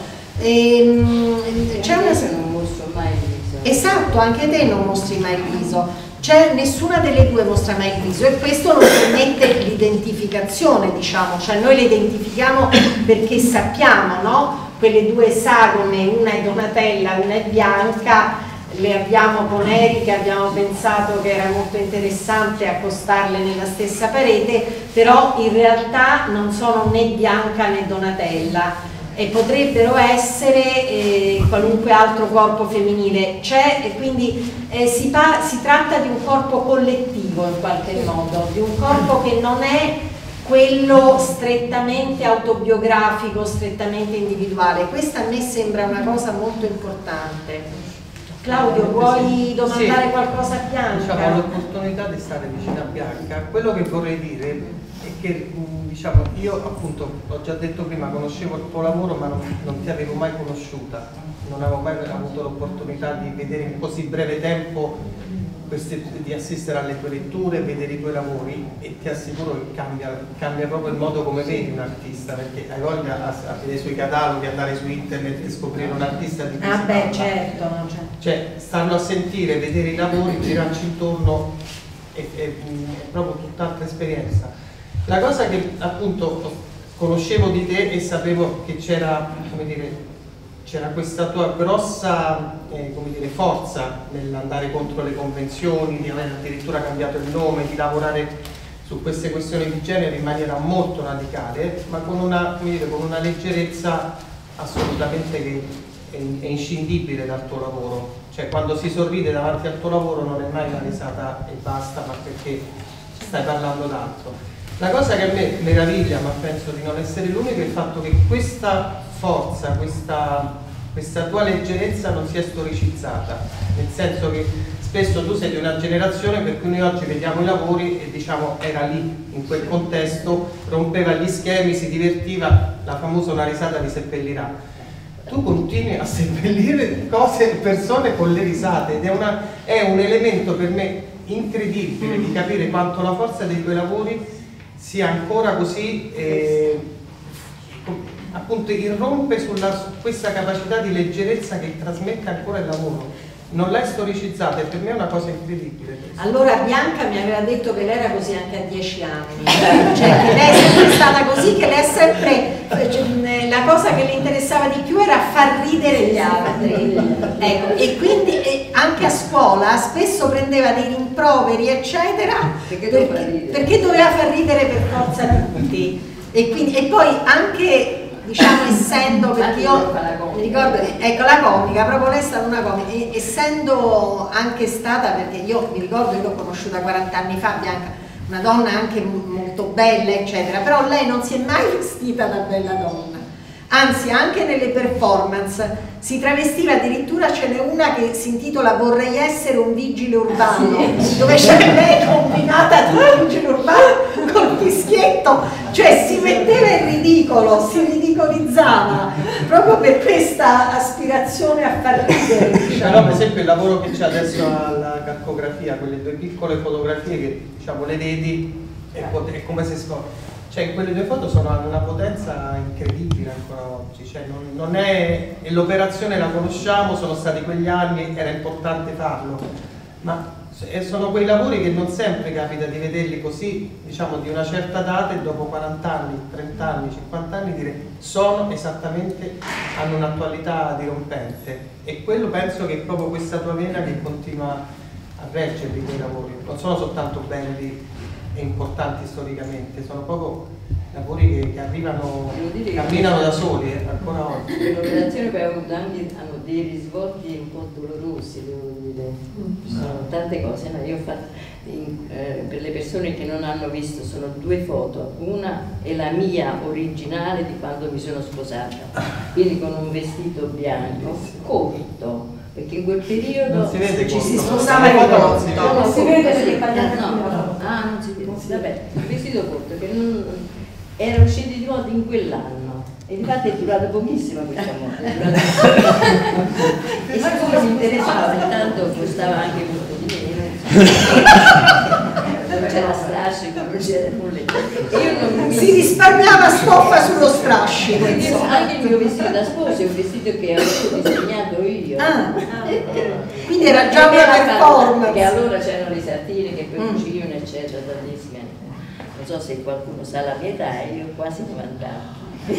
C'è una... non mostro mai il viso. Esatto, anche te non mostri mai il viso, cioè nessuna delle due mostra mai il viso, e questo non permette l'identificazione, diciamo, cioè noi le identifichiamo perché sappiamo, no? Quelle due sagome, una è Donatella, una è Bianca, le abbiamo con Erika, abbiamo pensato che era molto interessante accostarle nella stessa parete, però in realtà non sono né Bianca né Donatella, e potrebbero essere eh, qualunque altro corpo femminile. C'è, e quindi eh, si, pa si tratta di un corpo collettivo in qualche modo, di un corpo che non è quello strettamente autobiografico, strettamente individuale. Questa a me sembra una cosa molto importante. Claudio, vuoi domandare sì. qualcosa a Bianca? Diciamo, l'opportunità di stare vicino a Bianca. Quello che vorrei dire è che, diciamo, io appunto, ho già detto prima, conoscevo il tuo lavoro ma non, non ti avevo mai conosciuta, non avevo mai avuto l'opportunità di vedere in così breve tempo, queste, di assistere alle tue letture, vedere i tuoi lavori, e ti assicuro che cambia, cambia proprio il modo come vedi un artista, perché hai voglia a, a vedere sui cataloghi, andare su internet e scoprire un artista di cui ah si beh parla. certo, no, certo. Cioè starlo a sentire, vedere i lavori, girarci intorno è, è, è proprio tutt'altra esperienza. La cosa che appunto conoscevo di te e sapevo che c'era, come dire, c'era questa tua grossa eh, come dire, forza nell'andare contro le convenzioni, di aver addirittura cambiato il nome, di lavorare su queste questioni di genere in maniera molto radicale, ma con una, come dire, con una leggerezza assolutamente che è, è inscindibile dal tuo lavoro. Cioè quando si sorride davanti al tuo lavoro non è mai una risata e basta, ma perché stai parlando d'altro. La cosa che a me meraviglia, ma penso di non essere l'unica, è il fatto che questa forza, questa, questa tua leggerezza non sia storicizzata, nel senso che spesso tu sei di una generazione per cui noi oggi vediamo i lavori e diciamo era lì, in quel contesto, rompeva gli schemi, si divertiva, la famosa una risata vi seppellirà. Tu continui a seppellire cose e persone con le risate, ed è, una, è un elemento per me incredibile di capire quanto la forza dei tuoi lavori sia ancora così, eh, appunto irrompe sulla, su questa capacità di leggerezza che trasmette ancora il lavoro. Non l'hai storicizzata e per me è una cosa incredibile. Allora Bianca mi aveva detto che lei era così anche a dieci anni, cioè che lei è sempre stata così, che lei è sempre, cioè, la cosa che le interessava di più era far ridere gli altri, ecco, e quindi e anche a scuola spesso prendeva dei rimproveri eccetera perché, perché, perché doveva far ridere per forza tutti, e, quindi, e poi anche diciamo essendo, perché io mi ricordo, ecco la comica, proprio lei è stata una comica, essendo anche stata, perché io mi ricordo, io l'ho conosciuta quaranta anni fa, Bianca, una donna anche molto bella eccetera, però lei non si è mai vestita da bella donna, anzi anche nelle performance si travestiva, addirittura ce n'è una che si intitola Vorrei essere un vigile urbano, dove c'è lei combinata tra il vigile urbano col fischietto, cioè si metteva in ridicolo, si ridicolizzava proprio per questa aspirazione a far ridere, diciamo. Però per esempio il lavoro che c'è adesso alla calcografia, quelle due piccole fotografie che diciamo le vedi, è, è come se scopri. cioè quelle due foto sono, hanno una potenza incredibile ancora oggi, cioè non, non è, e l'operazione la conosciamo, sono stati quegli anni, era importante farlo, ma sono quei lavori che non sempre capita di vederli così, diciamo di una certa data, e dopo quaranta anni, trenta anni, cinquanta anni dire sono esattamente, hanno un'attualità dirompente, e quello penso che è proprio questa tua vena che continua a reggerli quei lavori, non sono soltanto belli e importanti storicamente, sono proprio lavori che, che arrivano, camminano da soli eh, ancora oggi. L'operazione poi ha avuto anche hanno dei risvolti un po' dolorosi, devo dire, ci sono tante cose, no? Io ho fatto, in, eh, per le persone che non hanno visto, sono due foto, una è la mia originale di quando mi sono sposata, quindi con un vestito bianco, corto, perché in quel periodo non si vede ci si corto. sposava in foto non corto. si vede. No, non si vede perché è ah, tagliata no, qui la no, foto. ah, non si vede, vabbè, un vestito corto che non, era uscito di moda in quell'anno e infatti è durato pochissimo questa moda, è durato e siccome mi interessava, intanto costava anche molto di meno, non c'era strascico, non c'era nulla, e io non mi Si risparmiava stoffa sullo strascico, quindi insomma. anche il mio vestito da sposo è un vestito che avevo disegnato io. Ah, quindi era già una performance. Che allora c'erano le sartine che poi cucivano, eccetera, tantissimi anni. Non so se qualcuno sa la mia età, io ho quasi novanta anni.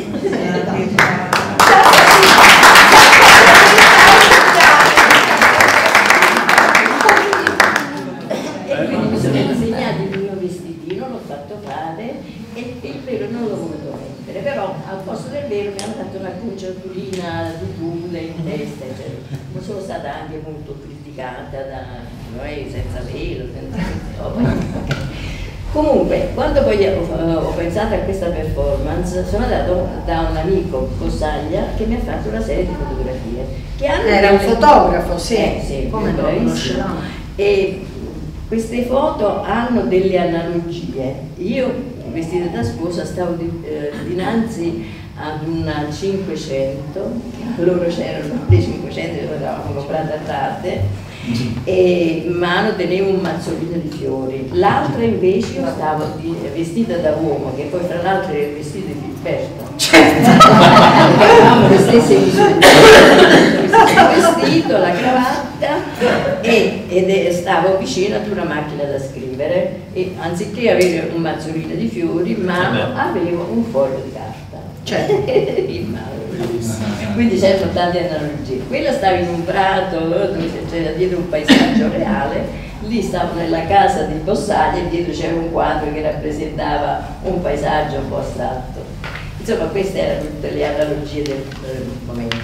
E quindi mi sono disegnato il mio vestitino, l'ho fatto fare e il velo non l'ho voluto mettere, però al posto del velo mi hanno fatto una cucciaturina di tulle in testa, eccetera. Sono stata anche molto criticata da noi senza velo, senza roba. Comunque, quando poi ho, ho pensato a questa performance, sono andato da un amico, Cossaglia, che mi ha fatto una serie di fotografie. Che hanno Era un delle... fotografo, sì. Eh, sì, Come no, bravissimo. conoscevamo. E queste foto hanno delle analogie. Io, vestita da sposa, stavo di, eh, dinanzi ad una cinquecento, che allora c'erano le cinquecento che avevamo comprato a parte, e in mano tenevo un mazzolino di fiori. L'altra invece io stavo di, vestita da uomo, che poi fra l'altro era il vestito di Filberto. Certo! Avevamo le stesse misure, il vestito, la cravatta e, ed è, stavo vicino ad una macchina da scrivere e anziché avere un mazzolino di fiori in mano avevo un foglio di carta. Certo. In mano. Quindi c'erano tante analogie. Quella stava in un prato dove c'era dietro un paesaggio reale, lì stavo nella casa di Bossaglia e dietro c'era un quadro che rappresentava un paesaggio un po' astratto. Insomma, queste erano tutte le analogie del, del momento.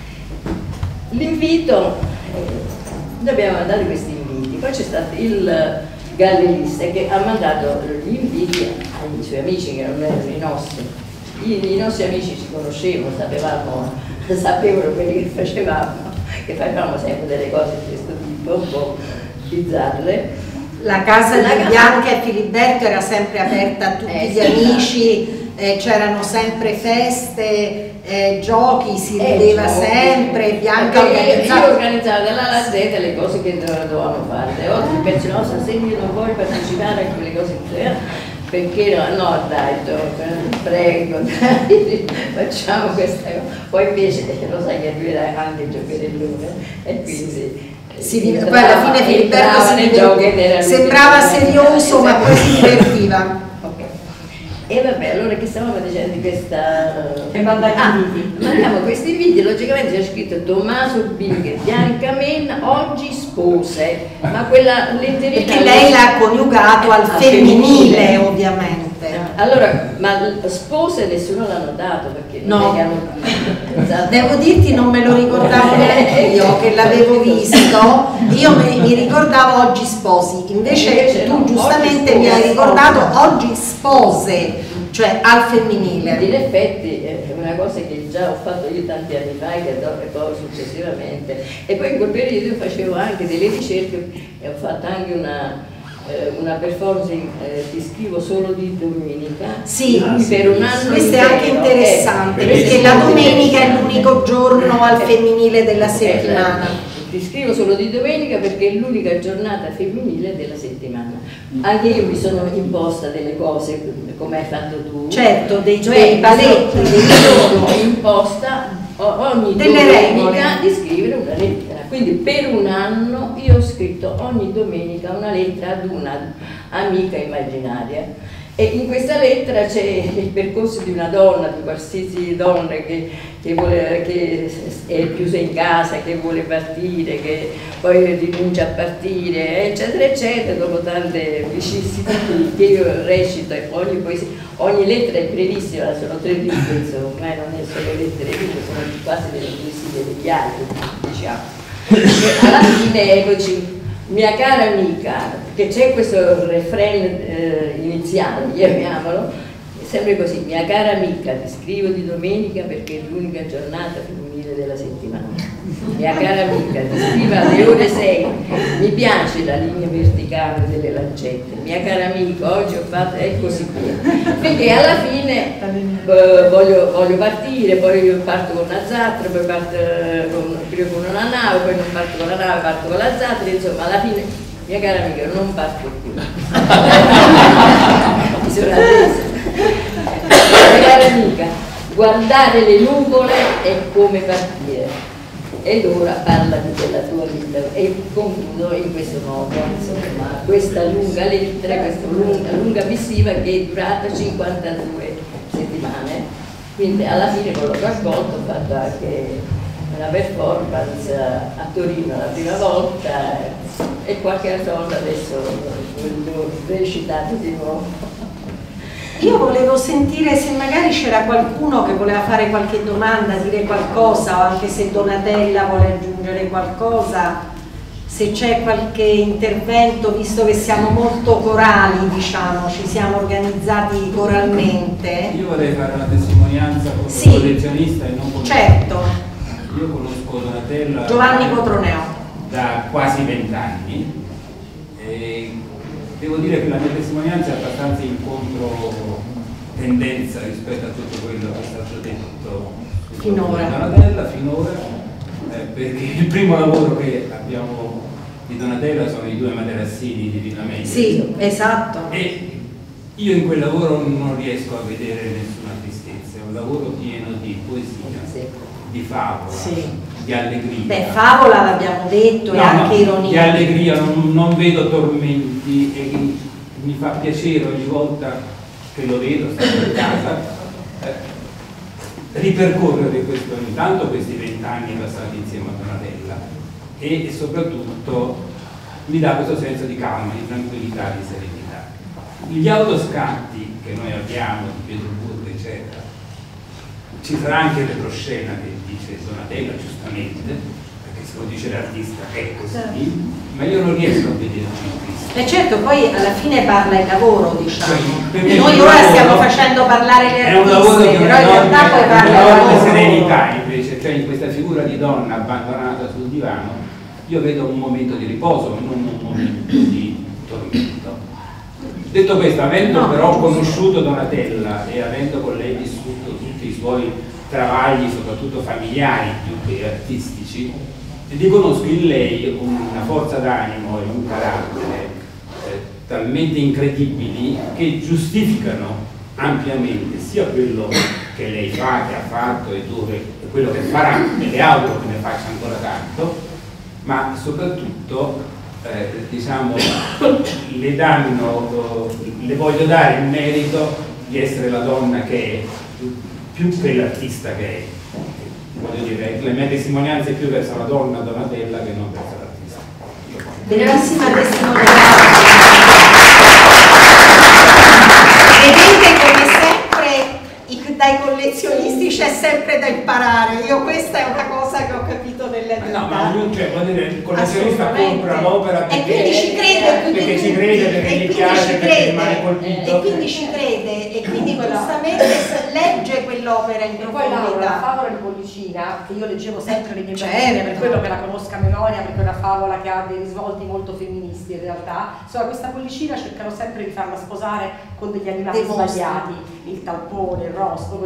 L'invito, eh, noi abbiamo mandato questi inviti, poi c'è stato il gallerista che ha mandato gli inviti ai suoi amici che non erano i nostri. I, i nostri amici ci conoscevano, sapevamo, sapevano quelli che facevamo, che facevamo sempre delle cose di questo tipo, un po' bizzarre. La casa La di casa... Bianca e Filiberto era sempre aperta a tutti eh, gli sì, amici, eh, c'erano sempre feste, eh, giochi, si eh, rideva giochi. sempre, Bianca Perché organizzava... io organizzavo dalla alla Z le cose che dovevamo fare. Oggi penso, no, stasera io non voglio partecipare a quelle cose che perché no, no dai, prego, dai, facciamo questa cosa. Poi invece lo sai che arriverà anche il giocherellone e quindi si entrava, poi alla fine Filiberto si divert... sembrava serioso ma poi si divertiva. Okay. E vabbè, allora che stavamo dicendo di questa... E mandare ah, inviti. mandiamo questi inviti, logicamente c'è scritto Tommaso Binghe, Bianca Menna, oggi spose, ma quella letterina... Perché lei l'ha coniugato al al femminile, femminile. ovviamente. Allora, ma spose nessuno l'ha notato perché No. non è che hanno pensato... Devo dirti, non me lo ricordavo neanche io che l'avevo visto, io mi, mi ricordavo oggi sposi, invece, Invece tu no, giustamente oggi mi hai spose. ricordato oggi spose, cioè al femminile. In effetti è una cosa che già ho fatto io tanti anni fa e che poi successivamente. E poi in quel periodo io facevo anche delle ricerche e ho fatto anche una... una performance eh, ti scrivo solo di domenica, Sì, ah, sì, per un anno questo è anche intero, interessante eh, perché la domenica è l'unico giorno al femminile della settimana. Eh, ti scrivo solo di domenica perché è l'unica giornata femminile della settimana. Anche io mi sono imposta delle cose come hai fatto tu. Certo, dei, cioè, dei paletti, mi sono imposta ogni delle domenica regole di scrivere una lettera. Quindi per un anno io ho scritto ogni domenica una lettera ad una amica immaginaria. E in questa lettera c'è il percorso di una donna, di qualsiasi donna che, che, vuole, che è chiusa in casa, che vuole partire, che poi rinuncia a partire, eccetera, eccetera, dopo tante vicissitudini che io recito, ogni, poesia, ogni lettera è brevissima, sono tre righe, insomma, eh, non è solo lettere righe, sono quasi delle poesie degli altri, diciamo. E alla fine, eccoci, mia cara amica, che c'è questo refrain eh, iniziale, chiamiamolo, sempre così, mia cara amica, ti scrivo di domenica perché è l'unica giornata femminile della settimana. Mia cara amica, ti scrivo alle ore sei, mi piace la linea verticale delle lancette. Mia cara amica, oggi ho fatto, e così via. Perché alla fine eh, voglio, voglio partire, poi io parto con una zattera, poi parto con, prima con una nave, poi non parto con la nave, parto con la zattera, insomma alla fine, mia cara amica, non parto più. Mi sono attesa. Mia cara amica, guardare le nuvole è come partire. Ed ora parlami della tua vita e concludo in questo modo, insomma, questa lunga lettera, questa lunga, lunga missiva che è durata cinquantadue settimane, quindi alla fine quello che ho raccolto ho fatto anche una performance a Torino la prima volta e qualche altra volta adesso l'ho recitato di nuovo. Io volevo sentire se magari c'era qualcuno che voleva fare qualche domanda, dire qualcosa, o anche se Donatella vuole aggiungere qualcosa, se c'è qualche intervento, visto che siamo molto corali, diciamo, ci siamo organizzati coralmente. Io vorrei fare una testimonianza come sì, collezionista e non come... Certo. Io conosco Donatella Giovanni Cotroneo da quasi vent'anni e devo dire che la mia testimonianza è abbastanza in controtendenza rispetto a tutto quello che è stato detto finora. Donatella finora, eh, perché il primo lavoro che abbiamo di Donatella sono i due materassini di Villa Media. Sì, esatto. E io in quel lavoro non riesco a vedere nessuna tristezza, è un lavoro pieno di poesia, sì, di favola, sì, di allegria. Beh, favola l'abbiamo detto, no, e anche no, ironia. Di allegria, non, non vedo tormenti e mi fa piacere ogni volta che lo vedo, stando in casa, eh, ripercorrere questo, intanto questi vent'anni passati insieme a Donatella e, e soprattutto mi dà questo senso di calma, di tranquillità, di serenità. Gli autoscatti che noi abbiamo di Pietroburgo, eccetera, ci sarà anche il retroscena che dice Donatella, giustamente, perché se lo dice l'artista è così, ma io non riesco a vedere Cristo. E certo, poi alla fine parla il lavoro, diciamo. Perché noi ora lavoro, stiamo facendo parlare le è un lavoro artiste, che però in realtà poi parla il una lavoro. serenità invece, cioè in questa figura di donna abbandonata sul divano, io vedo un momento di riposo, non un momento di tormento. Detto questo, avendo no, però conosciuto Donatella e avendo con lei vissuto tutti i suoi travagli, soprattutto familiari più che artistici, riconosco in lei una forza d'animo e un carattere eh, talmente incredibili che giustificano ampiamente sia quello che lei fa, che ha fatto e, dove, e quello che farà, e le auguro che ne faccia ancora tanto, ma soprattutto eh, diciamo, le danno, le voglio dare il merito di essere la donna che è, più che l'artista che è. Voglio dire, le mie testimonianze più verso la donna Donatella che non verso l'artista. Bellissima testimonianza. Vedete come sempre dai collezionisti c'è sempre da imparare. Io questa è una cosa che ho capito nella vita. No, ma ognuno, cioè, vuol dire, il collezionista compra l'opera perché, e quindi ci crede, perché, perché ci crede, perché gli piace, perché rimane colpito. E quindi ci crede, e quindi giustamente legge quell'opera in profondità. Poi Laura, la favola di Pollicina, che io leggevo sempre le mie bambine, per quello che la conosco a memoria, perché è una favola che ha dei risvolti molto femministi in realtà. Insomma, questa Pollicina cercano sempre di farla sposare con degli animali sbagliati, il talpone, il rospo, così.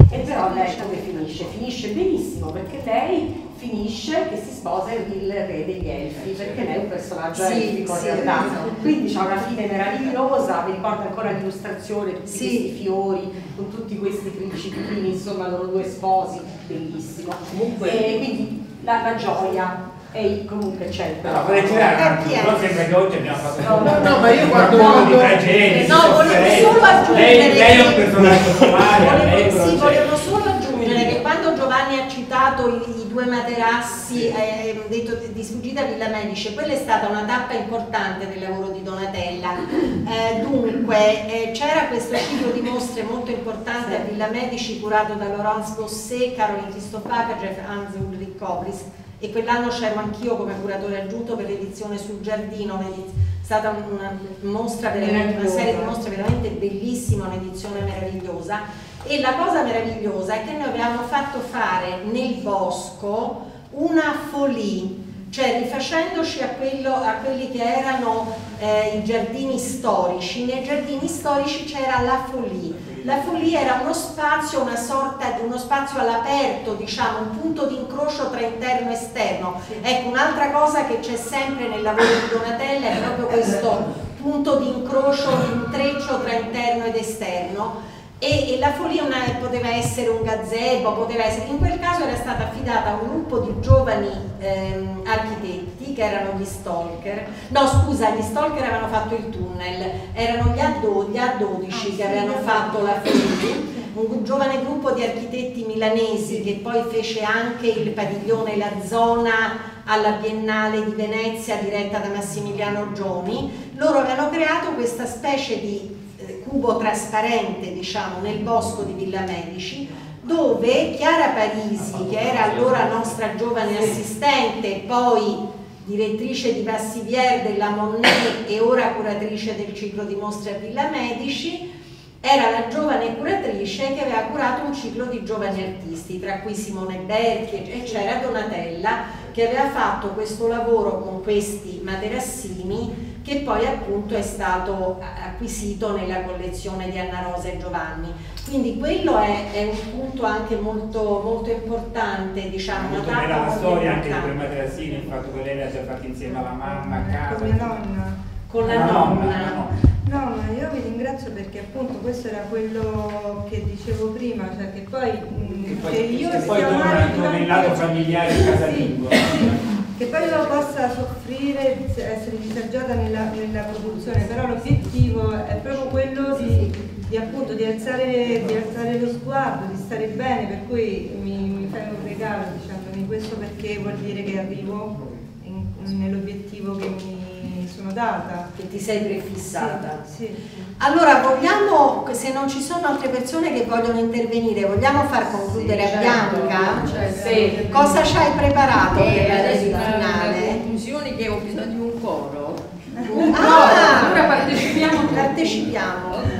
E però lei come finisce? Finisce benissimo, perché lei finisce che si sposa il re degli Elfi, perché lei è un personaggio sì, elfico in sì, realtà. esatto. Quindi c'ha una fine meravigliosa, mi ricordo ancora l'illustrazione, tutti sì. questi fiori, con tutti questi principini, insomma loro due sposi, bellissimo. Comunque, e quindi la, la gioia. E comunque c'è no, vorrei tirare, però sembra che oggi abbiamo fatto no, no, no, ma io guardo un po' di tragedie, no, volevo solo aggiungere lei, lei è un personaggio sommario, sì, volevo solo aggiungere che quando Giovanni ha citato i, i due materassi, eh, detto di sfuggita Villa Medici, quella è stata una tappa importante nel lavoro di Donatella. Eh, dunque eh, c'era questo ciclo di mostre molto importante a Villa Medici curato da Laurence Bosset, Caroline Christopher, Jeff Hans Ulrich Koblis, e quell'anno c'ero anch'io come curatore aggiunto per l'edizione sul giardino, è stata una mostra veramente, una serie di mostre veramente bellissima, un'edizione meravigliosa. E la cosa meravigliosa è che noi avevamo fatto fare nel bosco una folie, cioè rifacendoci a, quello, a quelli che erano eh, i giardini storici. Nei giardini storici c'era la folie. La folie era uno spazio, una sorta di uno spazio all'aperto, diciamo, un punto di incrocio tra interno e esterno. Ecco, un'altra cosa che c'è sempre nel lavoro di Donatella è proprio questo punto di incrocio, di intreccio tra interno ed esterno. E, e la folie una, poteva essere un gazebo, poteva essere, in quel caso era stata affidata a un gruppo di giovani ehm, architetti che erano gli Stalker, no scusa, gli Stalker avevano fatto il tunnel, erano gli A dodici che avevano fatto la folie, un giovane gruppo di architetti milanesi che poi fece anche il padiglione La Zona alla Biennale di Venezia diretta da Massimiliano Gioni. Loro avevano creato questa specie di cubo trasparente, diciamo, nel bosco di Villa Medici, dove Chiara Parisi, che era allora nostra giovane assistente, poi direttrice di Vassivière della Monet e ora curatrice del ciclo di mostre a Villa Medici, era la giovane curatrice che aveva curato un ciclo di giovani artisti, tra cui Simone Berchi, e c'era Donatella che aveva fatto questo lavoro con questi materassini che poi appunto è stato acquisito nella collezione di Anna Rosa e Giovanni. Quindi quello è, è un punto anche molto, molto importante, diciamo. Molto bella la storia anche di quel materassino, il fatto che lei l'ha fatto insieme alla mamma a casa. Con mia nonna. Con la, la nonna. nonna. No. No, ma io vi ringrazio perché appunto questo era quello che dicevo prima, cioè che poi, che poi, che io che poi sia torna male torna il lato familiare casalingo. sì, sì. Che poi io possa soffrire, essere disagiata nella, nella produzione, però l'obiettivo è proprio quello di, di appunto di alzare, di alzare lo sguardo, di stare bene, per cui mi, mi fai un regalo dicendomi questo, perché vuol dire che arrivo nell'obiettivo che mi sono data. Che ti sei prefissata. Sì, sì. Allora vogliamo, se non ci sono altre persone che vogliono intervenire, vogliamo far concludere sì, a certo. Bianca? Cioè, sì. Cosa ci hai preparato Eh, per la adesso sigla una, una finale? conclusione che ho bisogno di un coro. Un ah, ora partecipiamo tutti. partecipiamo. Ok.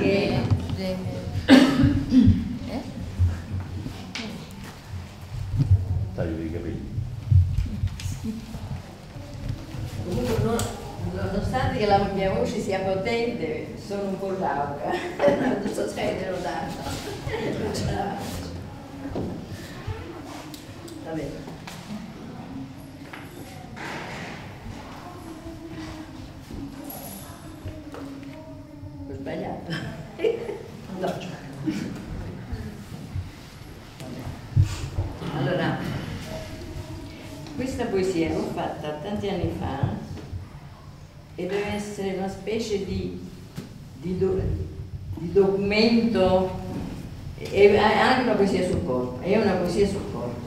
Taglio dei capelli. Comunque, no, nonostante che la mia voce sia potente, sono un po' rauca. Non so se te lo danno. Va bene. Ho sbagliato. No. Allora, questa poesia l'ho fatta tanti anni fa e deve essere una specie di, di, do, di documento, è anche una poesia sul corpo, è una poesia sul corpo.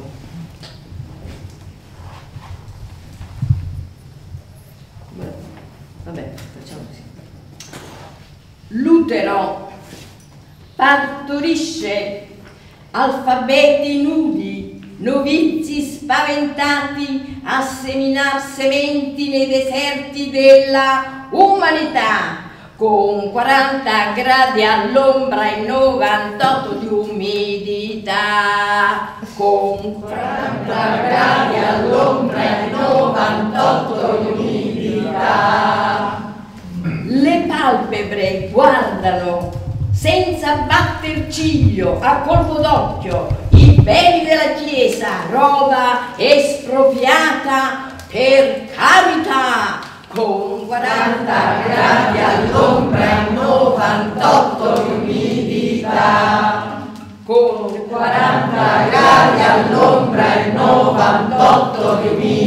Vabbè, facciamo così. L'utero partorisce alfabeti nudi, novizi spaventati a seminar sementi nei deserti della umanità, con quaranta gradi all'ombra e novantotto di umidità, con quaranta gradi all'ombra e novantotto di umidità. Le palpebre guardano senza senza batter ciglio, a colpo d'occhio, i beni della Chiesa, roba espropriata per carità, con quaranta gradi all'ombra e novantotto di umidità. Con quaranta gradi all'ombra e novantotto di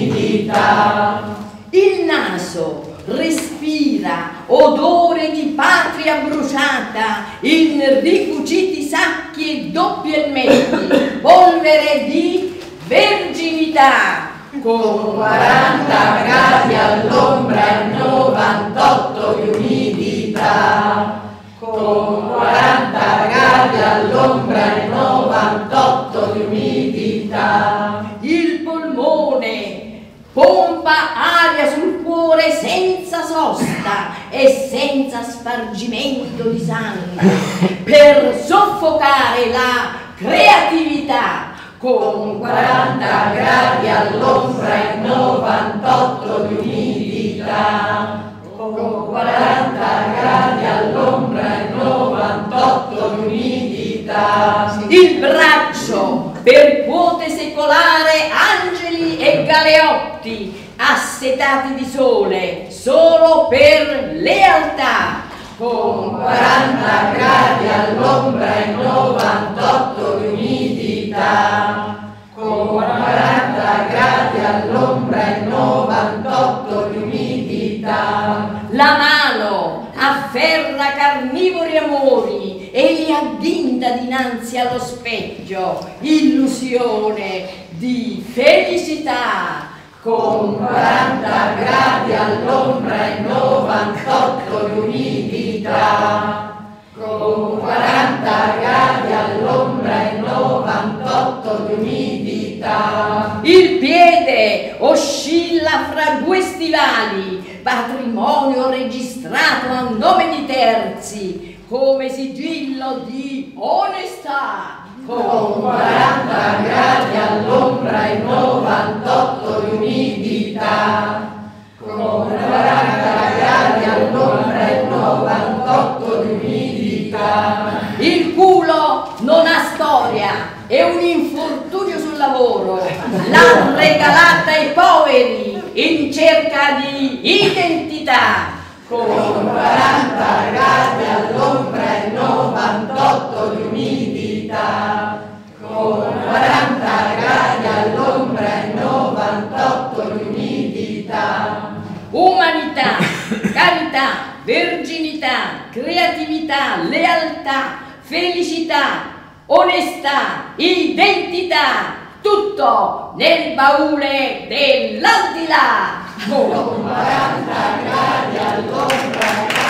umidità. Il naso respira odore di patria bruciata in ricuciti sacchi e doppi elmetti, polvere di verginità. Con quaranta gradi all'ombra e novantotto di umidità. Con quaranta gradi all'ombra e novantotto di umidità. Il polmone pompa aria sul cuore senza sosta e senza spargimento di sangue per soffocare la creatività. Con quaranta gradi all'ombra e novantotto di umidità. Con quaranta gradi all'ombra e novantotto di umidità. Il braccio per quote secolare, angeli e galeotti assetati di sole solo per lealtà. Con quaranta gradi all'ombra e novantotto di umidità. Con quaranta gradi all'ombra e novantotto di umidità. La mano afferra carnivori amori e li addinda dinanzi allo specchio, illusione di felicità. Con quaranta gradi all'ombra e novantotto di umidità. Con quaranta gradi all'ombra e novantotto di umidità. Il piede oscilla fra due stivali, patrimonio registrato a nome di terzi, come sigillo di onestà. Con quaranta gradi all'ombra e novantotto di umidità. Con quaranta gradi all'ombra e novantotto di umidità. Il culo non ha storia, è un infortunio sul lavoro. L'ha regalata ai poveri in cerca di identità. Con quaranta gradi all'ombra e novantotto di umidità. Con quaranta gradi all'ombra e novantotto di umidità. Umanità, carità, verginità, creatività, lealtà, felicità, onestà, identità, tutto nel baule dell'aldilà. Con quaranta gradi all'ombra